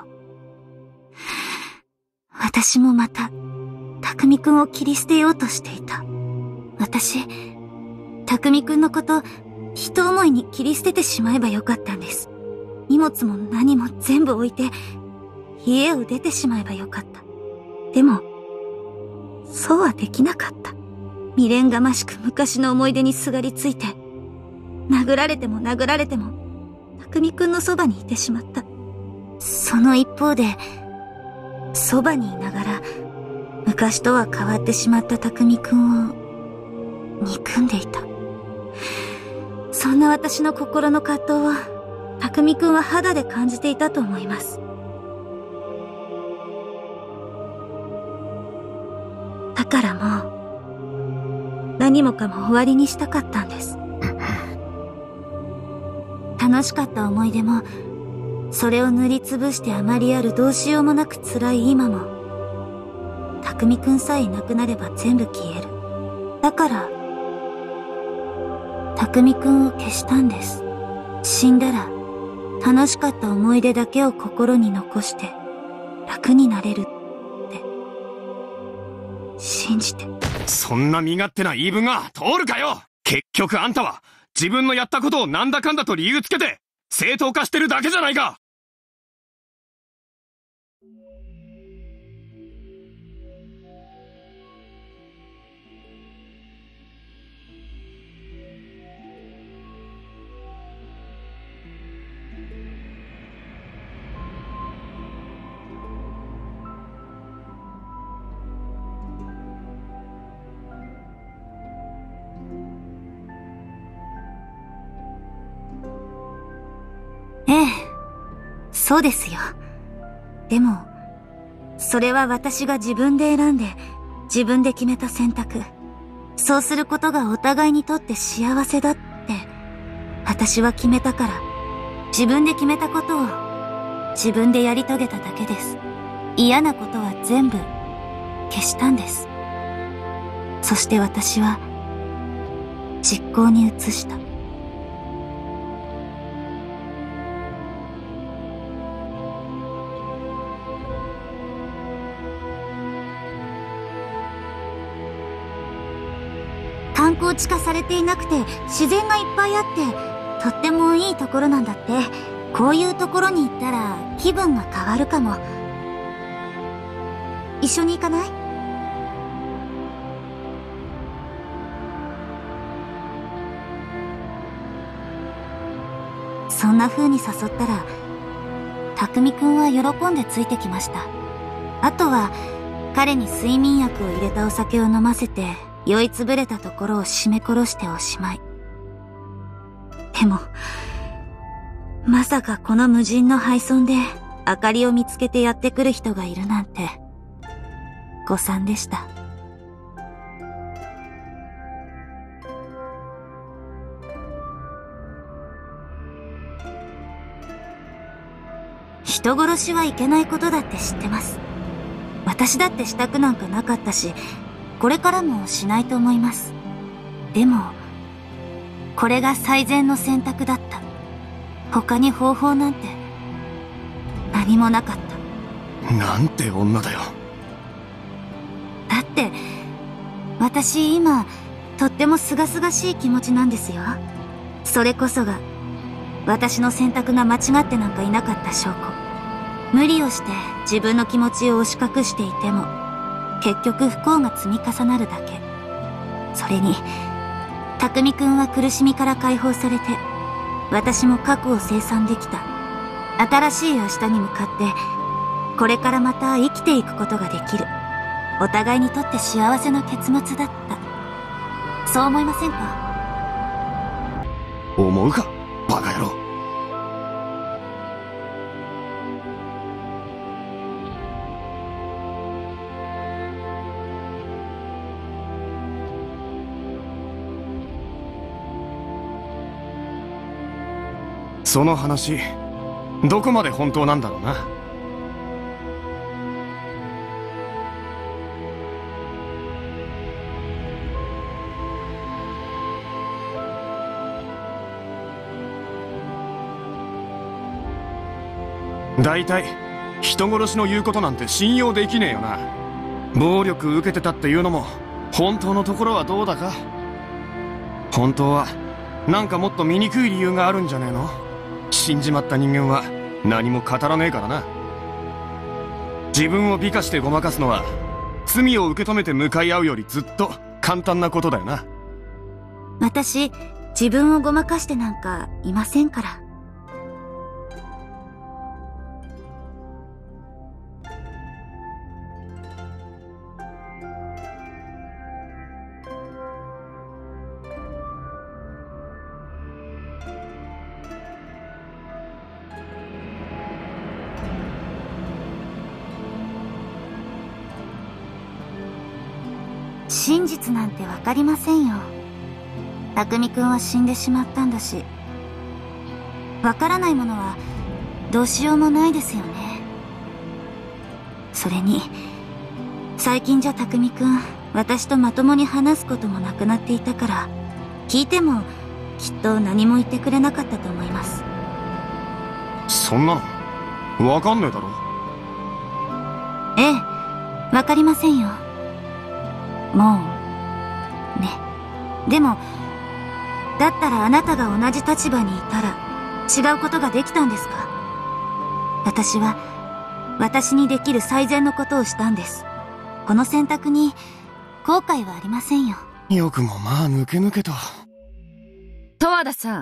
[SPEAKER 2] 私もまた、匠くんを切り捨てようとしていた。私、匠くんのこと、一思いに切り捨ててしまえばよかったんです。荷物も何も全部置いて、家を出てしまえばよかった。でも、そうはできなかった。未練がましく昔の思い出にすがりついて、殴られても殴られても、匠くんのそばにいてしまった。その一方で、そばにいながら、昔とは変わってしまった匠くんを、憎んでいた。そんな私の心の葛藤は、匠くんは肌で感じていたと思います。だからもう、何もかも終わりにしたかったんです。楽しかった思い出も、それを塗りつぶしてあまりあるどうしようもなく辛い今も、匠くんさえいなくなれば全部消える。だから、匠くんを消したんです。死んだら、楽しかった思い出だけを心に残して、楽になれるって、信じて。
[SPEAKER 3] そんな身勝手な言い分が通るかよ。結局あんたは、自分のやったことをなんだかんだと理由つけて、正当化してるだけじゃないか。
[SPEAKER 2] ええ、そうですよ。でも、それは私が自分で選んで、自分で決めた選択。そうすることがお互いにとって幸せだって、私は決めたから、自分で決めたことを、自分でやり遂げただけです。嫌なことは全部、消したんです。そして私は、実行に移した。観光地化されていなくて自然がいっぱいあってとってもいいところなんだって。こういうところに行ったら気分が変わるかも。一緒に行かない？そんな風に誘ったら匠くんは喜んでついてきました。あとは彼に睡眠薬を入れたお酒を飲ませて酔いつぶれたところを絞め殺しておしまい。でも、まさかこの無人の廃村で明かりを見つけてやってくる人がいるなんて、誤算でした。人殺しはいけないことだって知ってます。私だってしたくなんかなかったし、これからもしないと思います。でも、これが最善の選択だった。他に方法なんて何もなかった。
[SPEAKER 3] なんて女だよ。
[SPEAKER 2] だって、私今、とっても清々しい気持ちなんですよ。それこそが、私の選択が間違ってなんかいなかった証拠。無理をして自分の気持ちを押し隠していても、結局不幸が積み重なるだけ。それに、匠くんは苦しみから解放されて、私も過去を清算できた。新しい明日に向かって、これからまた生きていくことができる。お互いにとって幸せな結末だった。そう思いませんか？
[SPEAKER 3] 思うか、バカ野郎。その話、どこまで本当なんだろうな。大体、人殺しの言うことなんて信用できねえよな。暴力受けてたっていうのも、本当のところはどうだか。本当は、なんかもっと醜い理由があるんじゃねえの？死んじまった人間は何も語らねえからな。自分を美化してごまかすのは、罪を受け止めて向かい合うよりずっと簡単なことだよな。
[SPEAKER 2] 私、自分をごまかしてなんかいませんから。真実なんてわかりませんよ。匠くんは死んでしまったんだし、わからないものはどうしようもないですよね。それに、最近じゃ匠くん、私とまともに話すこともなくなっていたから、聞いてもきっと何も言ってくれなかったと思います。
[SPEAKER 3] そんなの、わかんねえだろ。
[SPEAKER 2] ええ、わかりませんよ。もう、ね。でも、だったらあなたが同じ立場にいたら、違うことができたんですか？私は、私にできる最善のことをしたんです。この選択に、後悔はありませんよ。
[SPEAKER 3] よくもまあ抜け抜けと。
[SPEAKER 1] 十和田さん。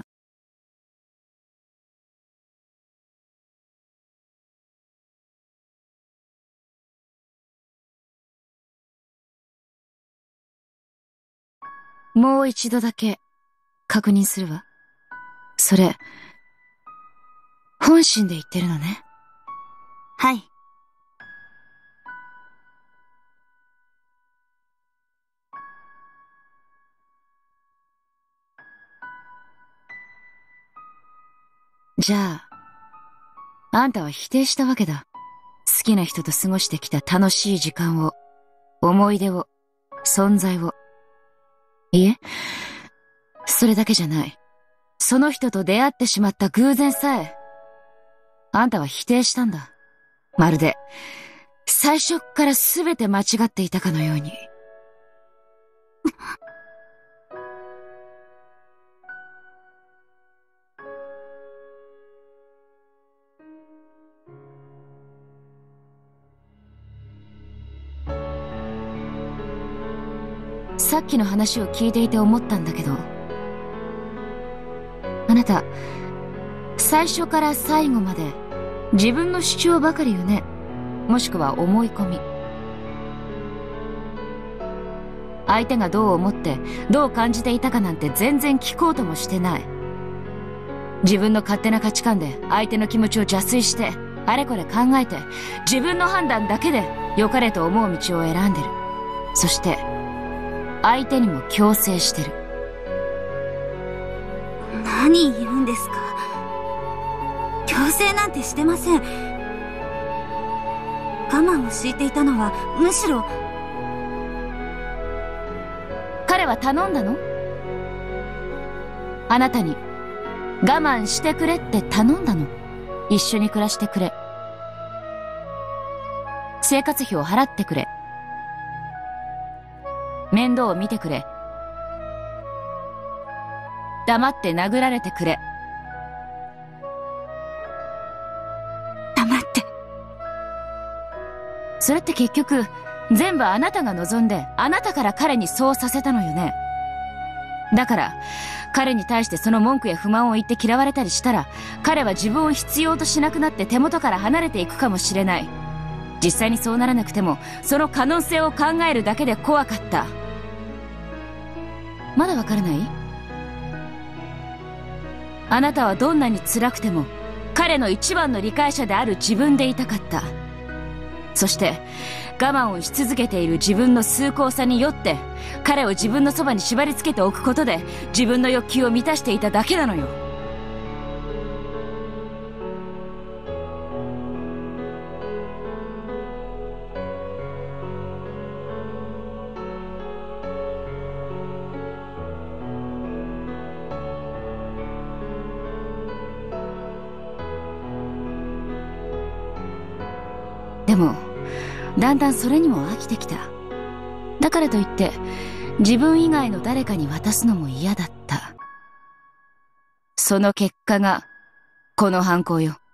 [SPEAKER 1] もう一度だけ確認するわ。それ、 本心で言ってるのね。
[SPEAKER 2] はい。
[SPEAKER 1] じゃあ、あんたは否定したわけだ。好きな人と過ごしてきた楽しい時間を、思い出を、存在を。いえ、それだけじゃない。その人と出会ってしまった偶然さえ、あんたは否定したんだ。まるで、最初っから全て間違っていたかのように。さっきの話を聞いていて思ったんだけど、あなた、最初から最後まで自分の主張ばかりよね。もしくは思い込み。相手がどう思ってどう感じていたかなんて全然聞こうともしてない。自分の勝手な価値観で相手の気持ちを邪推してあれこれ考えて自分の判断だけで良かれと思う道を選んでる。そして相手にも強制してる。
[SPEAKER 2] 何言うんですか。強制なんてしてません。我慢を強いていたのはむしろ。
[SPEAKER 1] 彼は頼んだの？あなたに我慢してくれって頼んだの。一緒に暮らしてくれ、生活費を払ってくれ、面倒を見てくれ、黙って殴られてくれ。
[SPEAKER 2] 黙って。
[SPEAKER 1] それって結局全部あなたが望んで、あなたから彼にそうさせたのよね。だから彼に対してその文句や不満を言って嫌われたりしたら、彼は自分を必要としなくなって手元から離れていくかもしれない。実際にそうならなくても、その可能性を考えるだけで怖かった。まだわからない？あなたはどんなに辛くても彼の一番の理解者である自分でいたかった。そして我慢をし続けている自分の崇高さによって彼を自分のそばに縛り付けておくことで自分の欲求を満たしていただけなのよ。でもだんだんそれにも飽きてきた。だからといって自分以外の誰かに渡すのも嫌だった。その結果がこの犯行よ。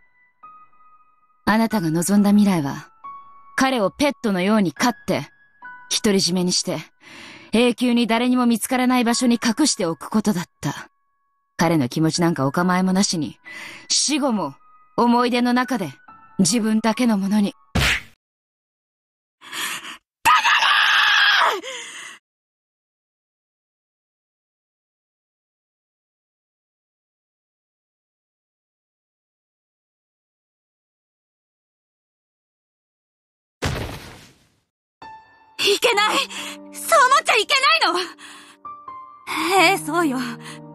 [SPEAKER 1] あなたが望んだ未来は彼をペットのように飼って独り占めにして永久に誰にも見つからない場所に隠しておくことだった。彼の気持ちなんかお構いもなしに、死後も思い出の中で自分だけのものに。
[SPEAKER 2] いけない！そう思っちゃいけないの！そうよ。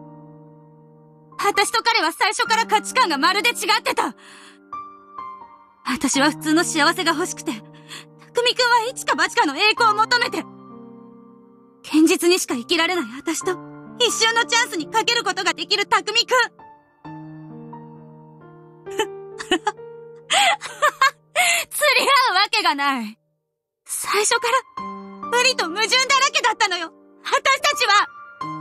[SPEAKER 2] 私と彼は最初から価値観がまるで違ってた。私は普通の幸せが欲しくて、匠くんは一か八かの栄光を求めて、現実にしか生きられない私と一瞬のチャンスにかけることができる匠くん。釣り合うわけがない。最初から無理と矛盾だらけだったのよ、私たちは。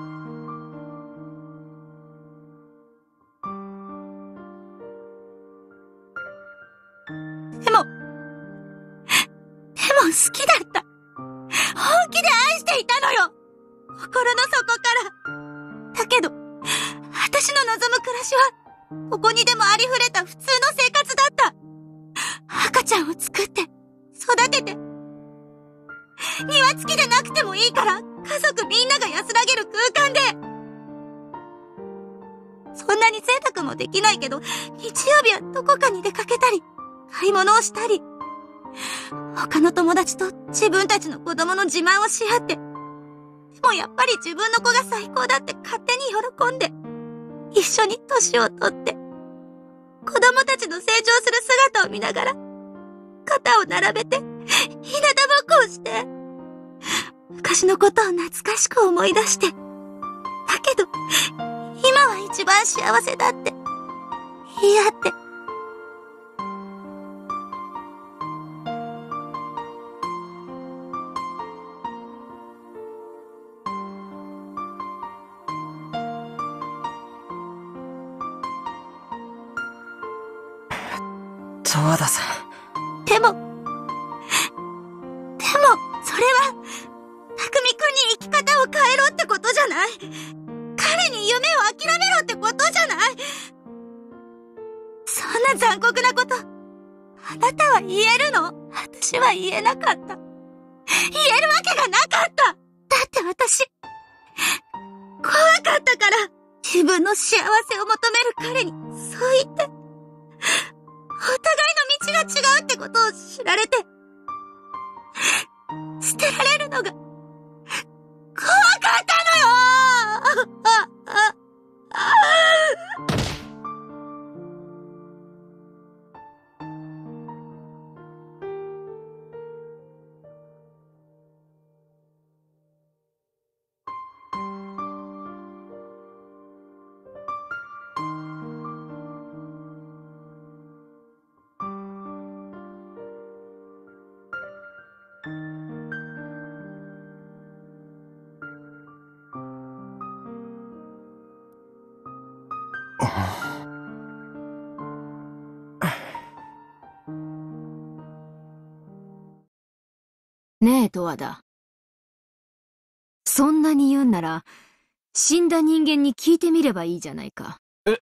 [SPEAKER 2] でも好きだった。本気で愛していたのよ、心の底から。だけど私の望む暮らしはここにでもありふれた普通の生活だった。赤ちゃんを作って育てて、庭付きでなくてもいいから家族みんなが安らげる空間で、 そんなに贅沢もできないけど、日曜日はどこかに出かけたり、買い物をしたり、他の友達と自分たちの子供の自慢をし合って、でもやっぱり自分の子が最高だって勝手に喜んで、一緒に年をとって、子供たちの成長する姿を見ながら、肩を並べて、日向ぼっこをして、昔のことを懐かしく思い出して、だけど、今は一番幸せだって言い合って。
[SPEAKER 5] 十和田さん。
[SPEAKER 2] でも、それは、匠くんに生き方を変えろってことじゃない。彼に夢を諦めろってことじゃない。そんな残酷なこと、あなたは言えるの？私は言えなかった。言えるわけがなかった。だって私、怖かったから、自分の幸せを求める彼に、そう言って、お互いの道が違うってことを知られて、捨てられるのが、怖かったのよ。
[SPEAKER 4] ねえ、十和田。そんなに言うんなら、死んだ人間に聞いてみればいいじゃないか。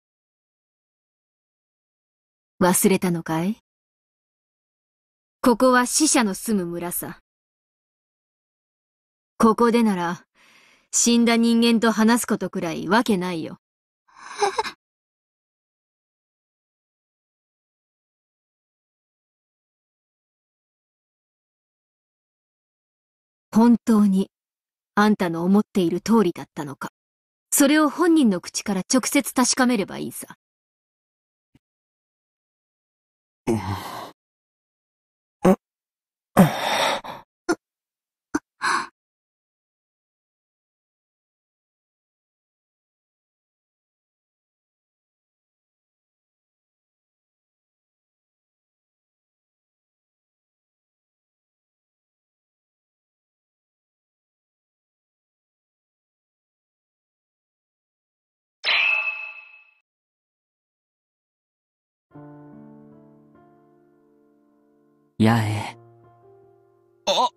[SPEAKER 4] 忘れたのかい？ここは死者の住む村さ。ここでなら、死んだ人間と話すことくらいわけないよ。本当に、あんたの思っている通りだったのか。それを本人の口から直接確かめればいいさ。
[SPEAKER 6] 八重。
[SPEAKER 3] あ、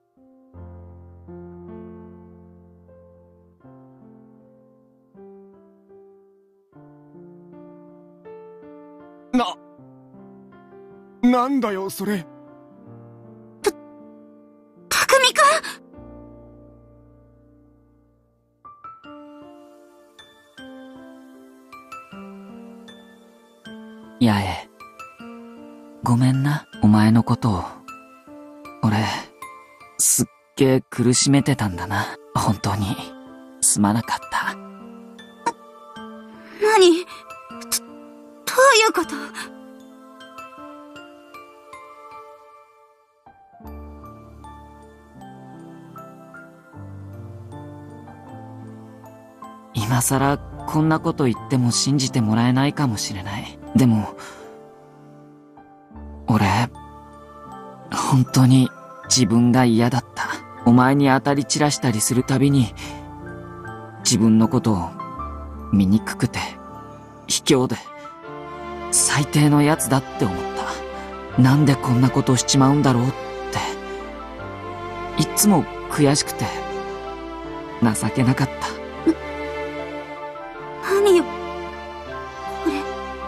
[SPEAKER 3] なんだよ、それ。
[SPEAKER 2] 匠くん！
[SPEAKER 6] 八重。ごめんな、お前のことを。俺、すっげえ苦しめてたんだな。本当に、すまなかった。
[SPEAKER 2] 何？どういうこと？
[SPEAKER 6] 今さらこんなこと言っても信じてもらえないかもしれない。でも、俺、本当に自分が嫌だった。お前に当たり散らしたりするたびに、自分のことを醜くて、卑怯で、最低のやつだって思った。なんでこんなことしちまうんだろうって。いつも悔しくて、情けなかった。
[SPEAKER 2] 何よ、これ。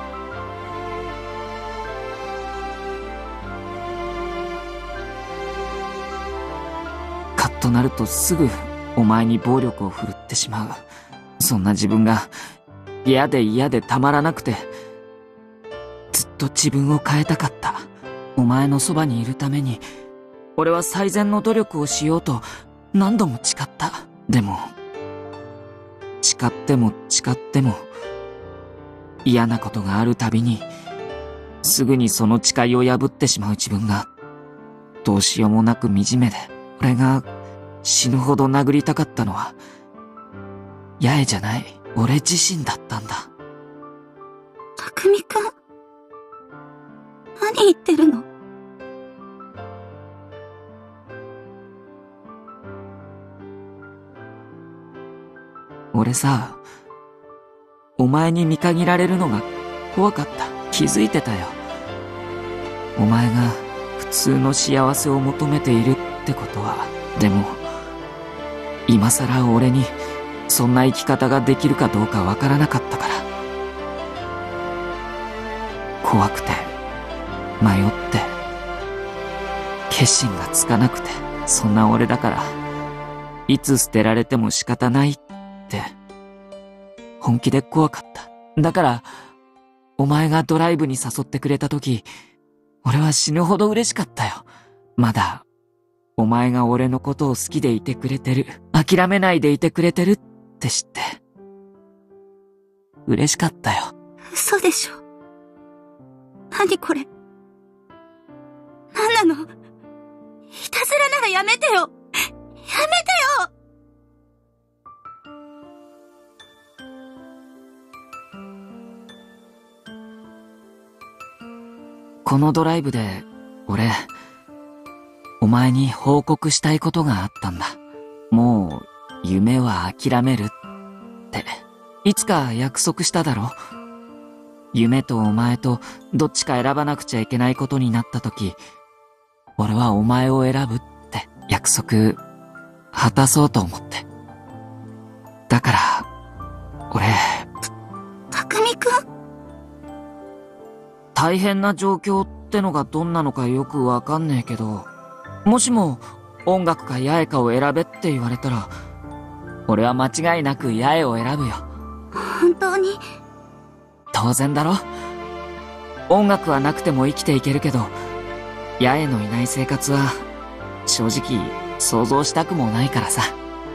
[SPEAKER 6] カッとなるとすぐお前に暴力を振るってしまう。そんな自分が嫌で嫌でたまらなくて、ずっと自分を変えたかった。お前のそばにいるために、俺は最善の努力をしようと何度も誓った。でも、誓っても誓っても、嫌なことがあるたびに、すぐにその誓いを破ってしまう自分が、どうしようもなく惨めで、俺が死ぬほど殴りたかったのは、八重じゃない、俺自身だったんだ。
[SPEAKER 2] 匠くん、何言ってるの？
[SPEAKER 6] 俺さ、お前に見限られるのが怖かった。気づいてたよ。お前が普通の幸せを求めているってことは。でも、今さら俺にそんな生き方ができるかどうかわからなかったから。怖くて、迷って、決心がつかなくて、そんな俺だから、いつ捨てられても仕方ないって、本気で怖かった。だから、お前がドライブに誘ってくれた時、俺は死ぬほど嬉しかったよ。まだ、お前が俺のことを好きでいてくれてる、諦めないでいてくれてるって知って、嬉しかったよ。
[SPEAKER 2] 嘘でしょ。何これ。何なの？いたずらならやめてよ。やめてよ。
[SPEAKER 6] このドライブで、俺、お前に報告したいことがあったんだ。もう、夢は諦めるって。いつか約束しただろ？夢とお前とどっちか選ばなくちゃいけないことになった時、俺はお前を選ぶって約束、果たそうと思って。だから、俺、
[SPEAKER 2] 匠くん？
[SPEAKER 6] 大変な状況ってのがどんなのかよくわかんねえけど、もしも音楽か八重かを選べって言われたら、俺は間違いなく八重を選ぶよ。
[SPEAKER 2] 本当に？
[SPEAKER 6] 当然だろ。音楽はなくても生きていけるけど、八重のいない生活は正直想像したくもないからさ。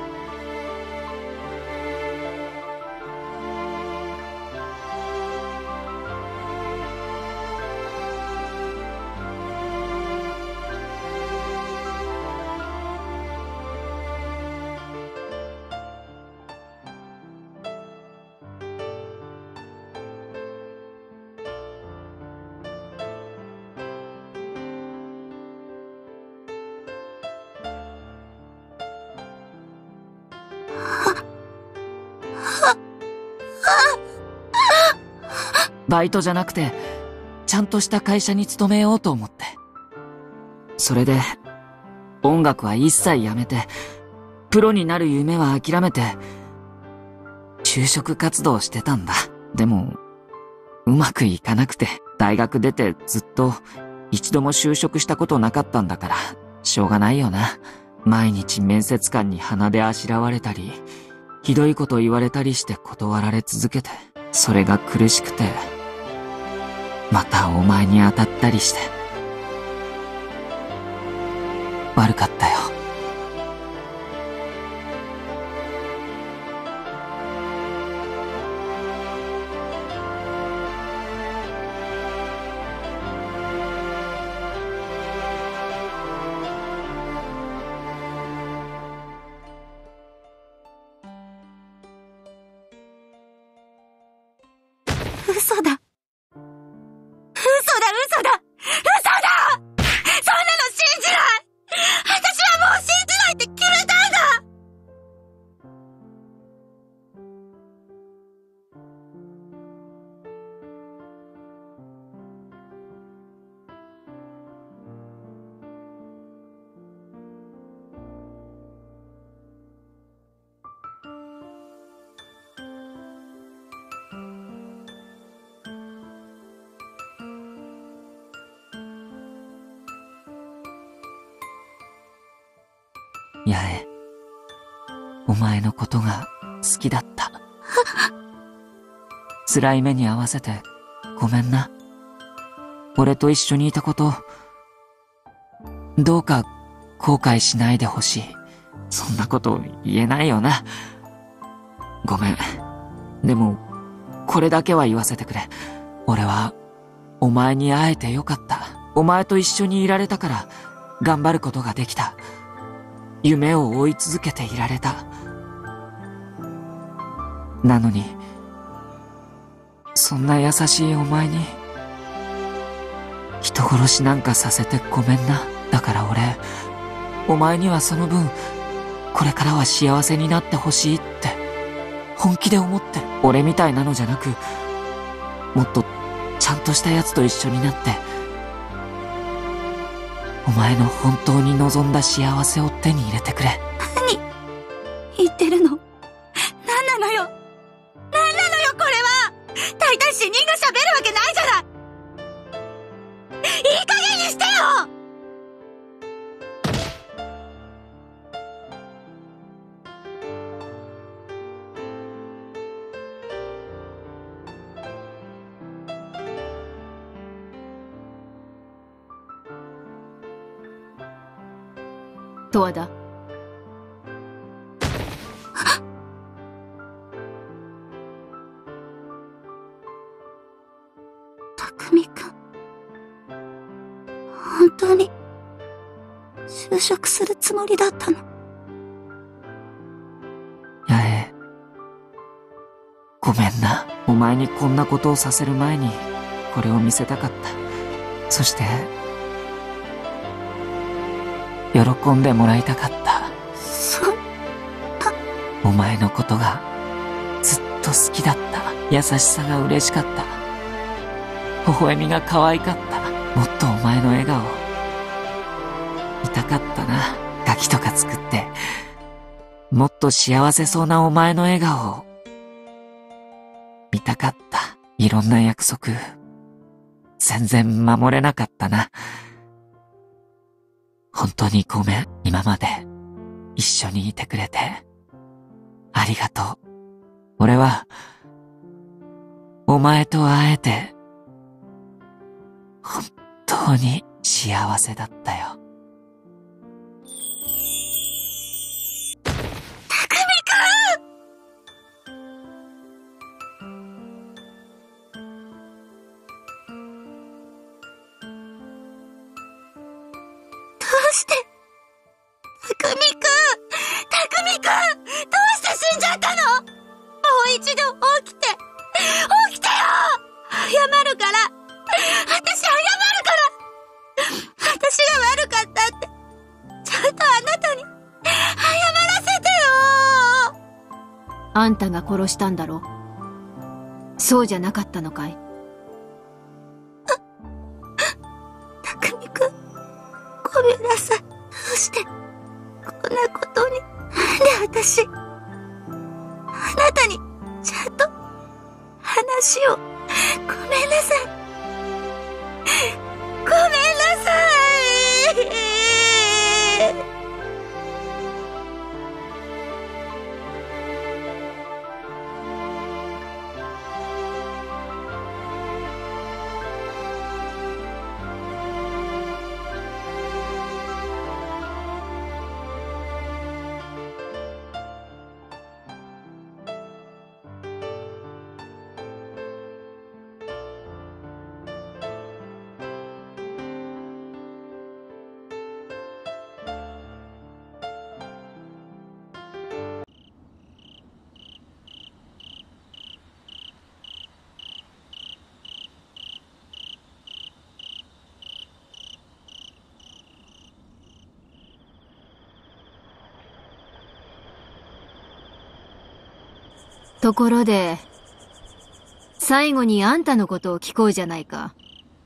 [SPEAKER 6] バイトじゃなくて、ちゃんとした会社に勤めようと思って。それで、音楽は一切やめて、プロになる夢は諦めて、就職活動してたんだ。でも、うまくいかなくて、大学出てずっと一度も就職したことなかったんだから、しょうがないよな。毎日面接官に鼻であしらわれたり、ひどいこと言われたりして断られ続けて、それが苦しくて、またお前に当たったりして。悪かったよ。
[SPEAKER 2] 嘘だ。嘘だ。そんなの信じない。私はもう信じないって決めたんだ。
[SPEAKER 6] 八重、お前のことが好きだった。 辛い目に遭わせてごめんな。俺と一緒にいたこと、どうか後悔しないでほしい。そんなこと言えないよな。ごめん。でも、これだけは言わせてくれ。俺は、お前に会えてよかった。お前と一緒にいられたから、頑張ることができた。夢を追い続けていられた。なのに、そんな優しいお前に、人殺しなんかさせてごめんな。だから俺、お前にはその分、これからは幸せになってほしいって、本気で思ってる。俺みたいなのじゃなく、もっとちゃんとした奴と一緒になって、お前の本当に望んだ幸せを手に入れてくれ。
[SPEAKER 2] 何言ってるの？何なのよ、これは。大体死人が喋るわけないじゃない。いい加減にしてよ。
[SPEAKER 4] 十和田。
[SPEAKER 2] 匠くん、本当に就職するつもりだったの？
[SPEAKER 6] 八重、ごめんな。お前にこんなことをさせる前にこれを見せたかった。そして喜んでもらいたかった。お前のことがずっと好きだった。優しさが嬉しかった。微笑みが可愛かった。もっとお前の笑顔見たかったな。ガキとか作ってもっと幸せそうなお前の笑顔を見たかった。いろんな約束全然守れなかったな。本当にごめん。今まで一緒にいてくれてありがとう。俺はお前と会えて本当に幸せだったよ。
[SPEAKER 2] 匠くん、どうして死んじゃったの？もう一度起きてよ。謝るから。私が悪かったって、ちゃんとあなたに謝らせてよ。
[SPEAKER 4] あんたが殺したんだろ？そうじゃなかったのかい？
[SPEAKER 2] 匠くん、ごめんなさい。どうしてこんなことに。なんで私、あなたにちゃんと話を。ごめんなさい。ごめんなさい。
[SPEAKER 4] ところで、最後にあんたのことを聞こうじゃないか。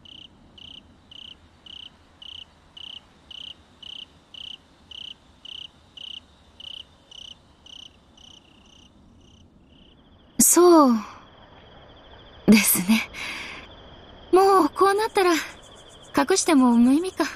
[SPEAKER 1] そうですね。もうこうなったら隠しても無意味か。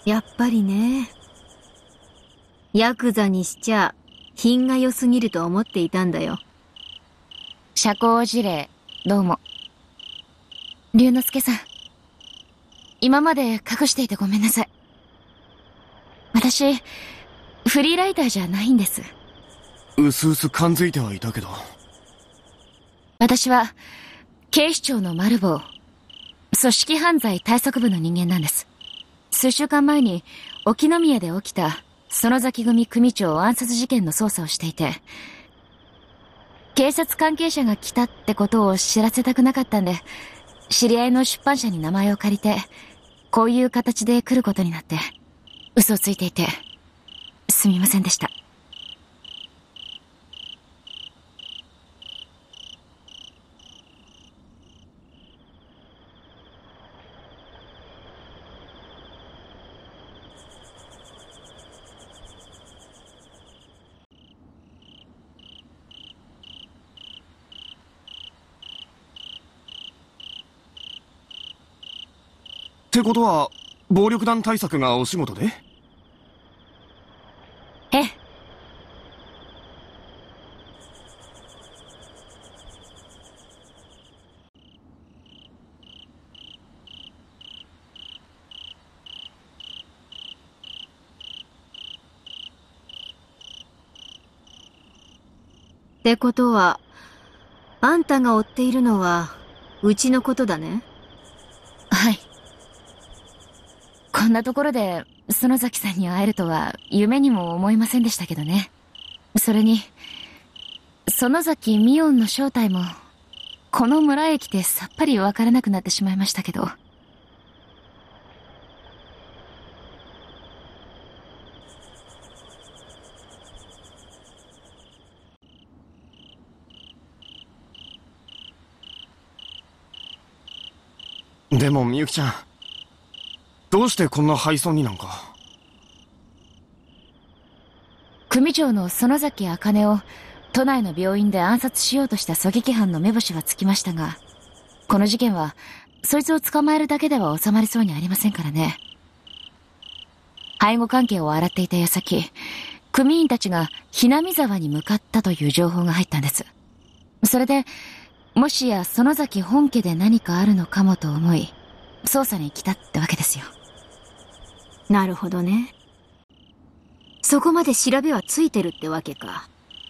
[SPEAKER 4] やっぱりね。ヤクザにしちゃ、品が良すぎると思っていたんだよ。
[SPEAKER 1] 社交辞令、どうも。龍之介さん。今まで隠していてごめんなさい。私、フリーライターじゃないんです。
[SPEAKER 3] うすうす感づいてはいたけど。
[SPEAKER 1] 私は、警視庁のマルボウ、組織犯罪対策部の人間なんです。数週間前に、沖宮で起きた、園崎組組長暗殺事件の捜査をしていて、警察関係者が来たってことを知らせたくなかったんで、知り合いの出版社に名前を借りて、こういう形で来ることになって、嘘をついていて、すみませんでした。
[SPEAKER 3] ってことは、暴力団対策がお仕事で？
[SPEAKER 1] ええ。
[SPEAKER 4] ってことは、あんたが追っているのは、うちのことだね。
[SPEAKER 1] はい。こんなところで、園崎さんに会えるとは、夢にも思いませんでしたけどね。それに、園崎美音の正体も、この村へ来てさっぱりわからなくなってしまいましたけど。
[SPEAKER 3] でもみゆきちゃん、どうしてこんな廃村になんか。
[SPEAKER 1] 組長の園崎茜を都内の病院で暗殺しようとした狙撃犯の目星はつきましたが、この事件はそいつを捕まえるだけでは収まりそうにありませんからね。背後関係を洗っていた矢先、組員たちがひなみ沢に向かったという情報が入ったんです。それでもしや園崎本家で何かあるのかもと思い、捜査に来たってわけですよ。
[SPEAKER 4] なるほどね。そこまで調べはついてるってわけか。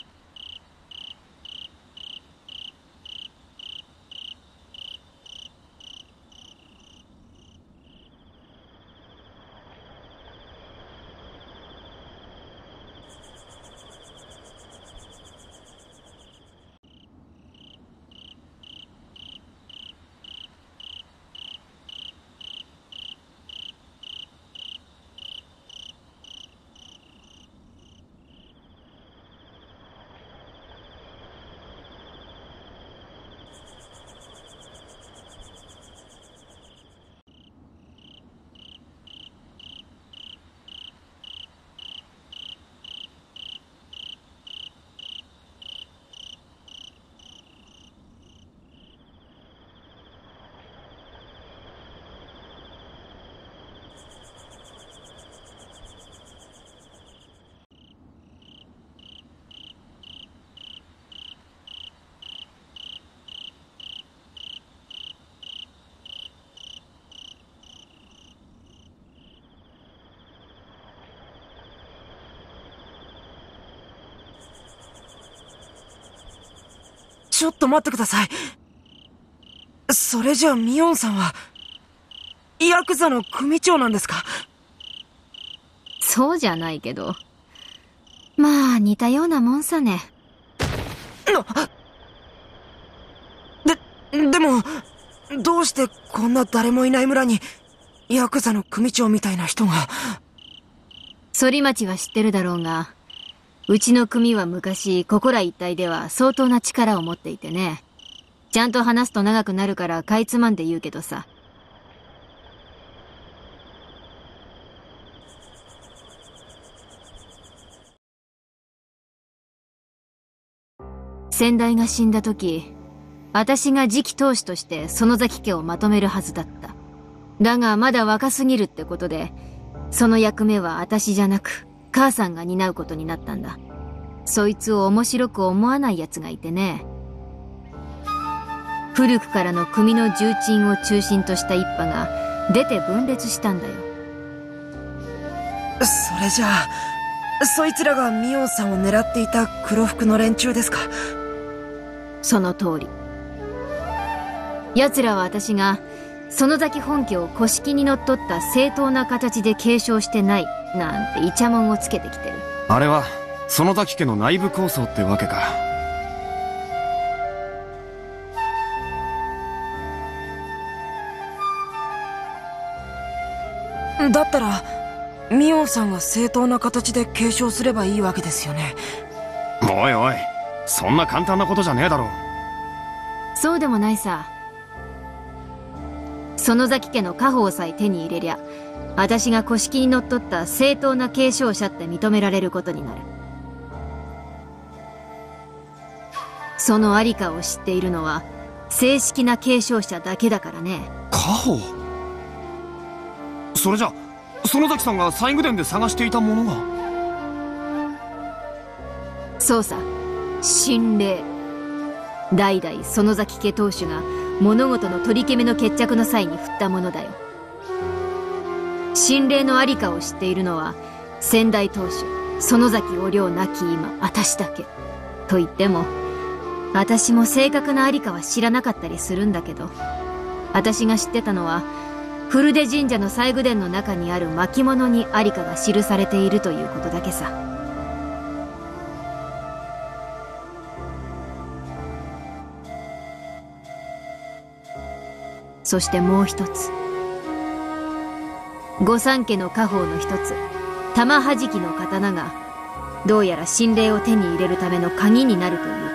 [SPEAKER 5] ちょっと待ってください。それじゃあミオンさんは、ヤクザの組長なんですか？
[SPEAKER 4] そうじゃないけど。まあ、似たようなもんさね。
[SPEAKER 5] でも、どうしてこんな誰もいない村に、ヤクザの組長みたいな人が。
[SPEAKER 4] 反町は知ってるだろうが、うちの組は昔、ここら一帯では相当な力を持っていてね。ちゃんと話すと長くなるからかいつまんで言うけどさ。先代が死んだ時、私が次期当主として園崎家をまとめるはずだった。だがまだ若すぎるってことで、 その役目は私じゃなく、母さんが担うことになったんだ。そいつを面白く思わない奴がいてね。古くからの組の重鎮を中心とした一派が出て分裂したんだよ。
[SPEAKER 5] それじゃあ、そいつらがミオンさんを狙っていた黒服の連中ですか？
[SPEAKER 4] その通り。奴らは私が園崎本家を古式にのっとった正当な形で継承してないなんてイチャモンをつけてきてる。
[SPEAKER 3] あれは園崎家の内部構想ってわけか。
[SPEAKER 5] だったらミオンさんが正当な形で継承すればいいわけですよね。
[SPEAKER 3] おいおい、そんな簡単なことじゃねえだろ。
[SPEAKER 4] そうでもないさ。園崎家の家宝さえ手に入れりゃ、私が古式にのっとった正当な継承者って認められることになる。そのありかを知っているのは正式な継承者だけだからね。
[SPEAKER 3] 家宝？それじゃ園崎さんが西宮殿で探していたものが。
[SPEAKER 4] そうさ、神霊。代々園崎家当主が物事の取り決めの決着の際に振ったものだよ。神霊のありかを知っているのは先代当主園崎お涼亡き今私だけと言っても、私も正確なありかは知らなかったりするんだけど、私が知ってたのは古出神社の西宮殿の中にある巻物にありかが記されているということだけさ。そしてもう一つ、御三家の家宝の一つ玉はじきの刀がどうやら神霊を手に入れるための鍵になるということ。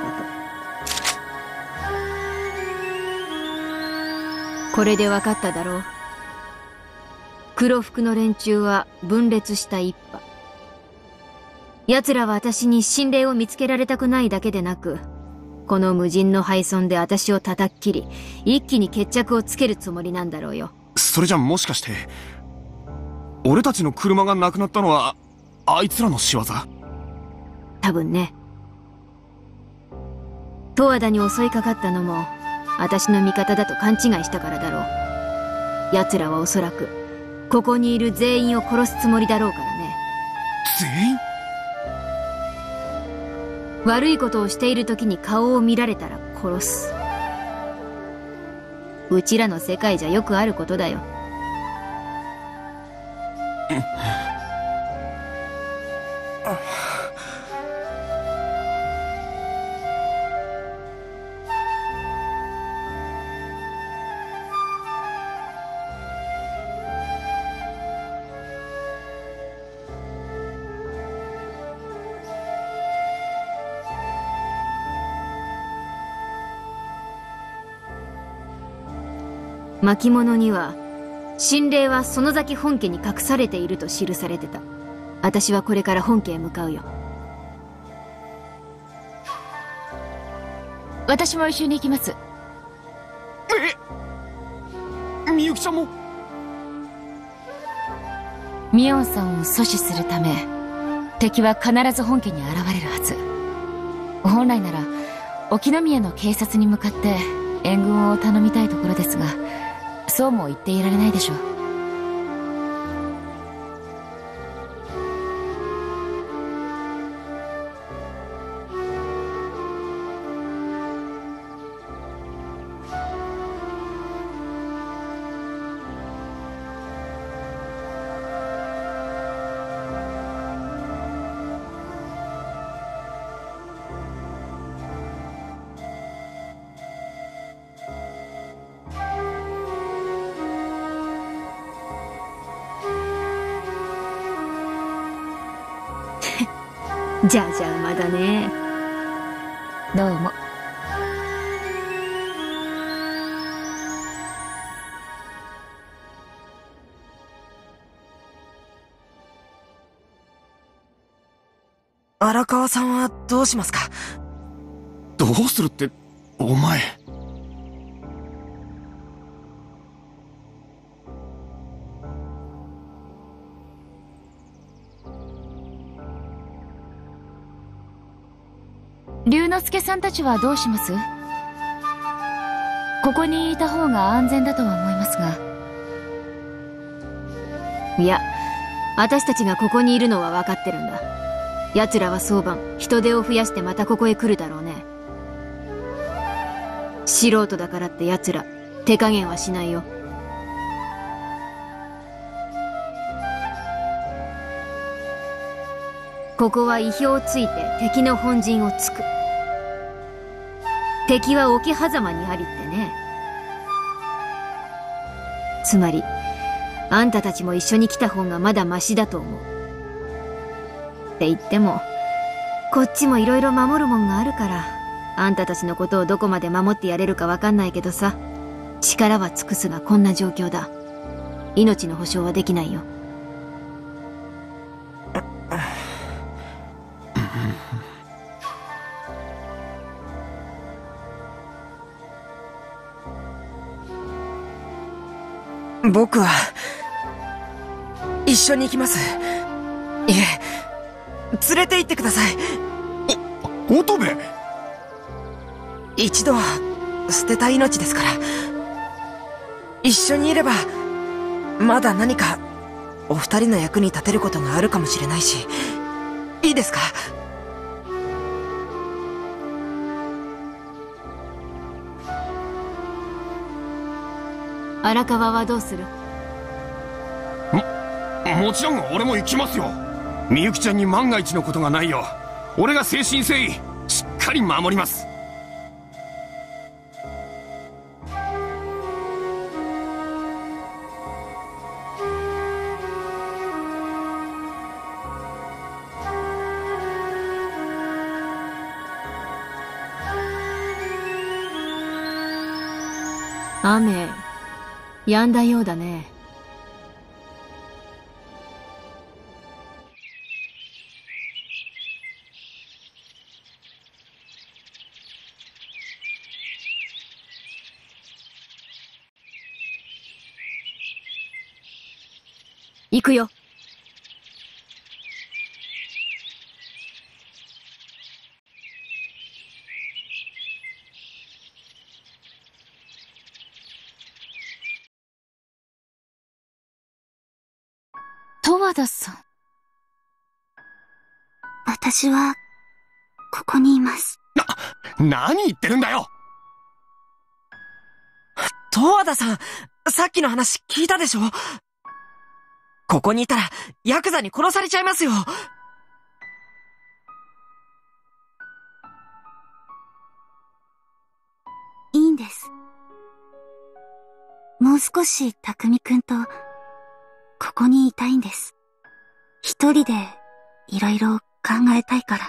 [SPEAKER 4] これで分かっただろう。黒服の連中は分裂した一派。奴らは私に神霊を見つけられたくないだけでなく、この無人の廃村で私を叩き切り、一気に決着をつけるつもりなんだろうよ。
[SPEAKER 3] それじゃもしかして俺たちの車がなくなったのはあいつらの仕業？
[SPEAKER 4] 多分ね。十和田に襲いかかったのも私の味方だと勘違いしたからだろう。奴らはおそらくここにいる全員を殺すつもりだろうからね。
[SPEAKER 3] 全員？
[SPEAKER 4] 悪いことをしている時に顔を見られたら殺す。うちらの世界じゃよくあることだよ。巻物には神霊は園崎本家に隠されていると記されてた。私はこれから本家へ向かうよ。
[SPEAKER 1] 私も一緒に行きます。
[SPEAKER 3] みゆきちゃんも？
[SPEAKER 1] ミオンさんを阻止するため敵は必ず本家に現れるはず。本来なら沖宮の警察に向かって援軍を頼みたいところですが、そうも言っていられないでしょう。
[SPEAKER 4] じゃじゃ馬だね。
[SPEAKER 1] どうも。
[SPEAKER 5] 荒川さんはどうしますか？
[SPEAKER 3] どうするってお前。
[SPEAKER 1] 龍之介さんたちはどうします？ここにいた方が安全だとは思いますが。
[SPEAKER 4] いや、私たちがここにいるのは分かってるんだ。奴らは早晩人手を増やしてまたここへ来るだろうね。素人だからって奴ら手加減はしないよ。ここは意表をついて敵の本陣を突く。敵は桶狭間にありってね。つまりあんたたちも一緒に来た方がまだマシだと思う。って言ってもこっちもいろいろ守るもんがあるから、あんたたちのことをどこまで守ってやれるかわかんないけどさ、力は尽くすがこんな状況だ。命の保証はできないよ。
[SPEAKER 5] 僕は一緒に行きます。いえ、連れて行ってください。
[SPEAKER 3] 乙部、
[SPEAKER 5] 一度は捨てた命ですから。一緒にいればまだ何かお二人の役に立てることがあるかもしれないし、いいですか？
[SPEAKER 4] 荒川はどうする？
[SPEAKER 3] もちろん俺も行きますよ。みゆきちゃんに万が一のことがないよう、俺が誠心誠意しっかり守ります。
[SPEAKER 4] 雨止んだようだね。行くよ。
[SPEAKER 1] 十和田さん。
[SPEAKER 2] 私はここにいます。
[SPEAKER 3] 何言ってるんだよ。
[SPEAKER 5] 十和田さん、さっきの話聞いたでしょ？ここにいたらヤクザに殺されちゃいますよ。
[SPEAKER 2] いいんです。もう少し匠くんとここにいたいんです。一人でいろいろ考えたいから。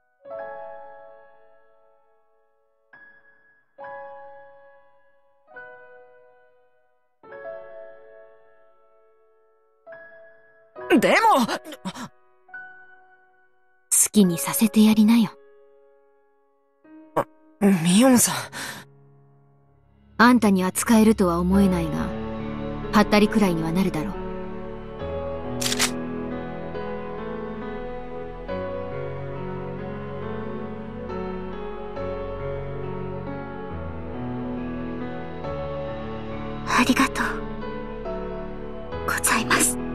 [SPEAKER 5] でも
[SPEAKER 4] 好きにさせてやりなよ。
[SPEAKER 5] ミオンさん。
[SPEAKER 4] あんたに扱えるとは思えないが、はったりくらいにはなるだろう。
[SPEAKER 2] ありがとうございます。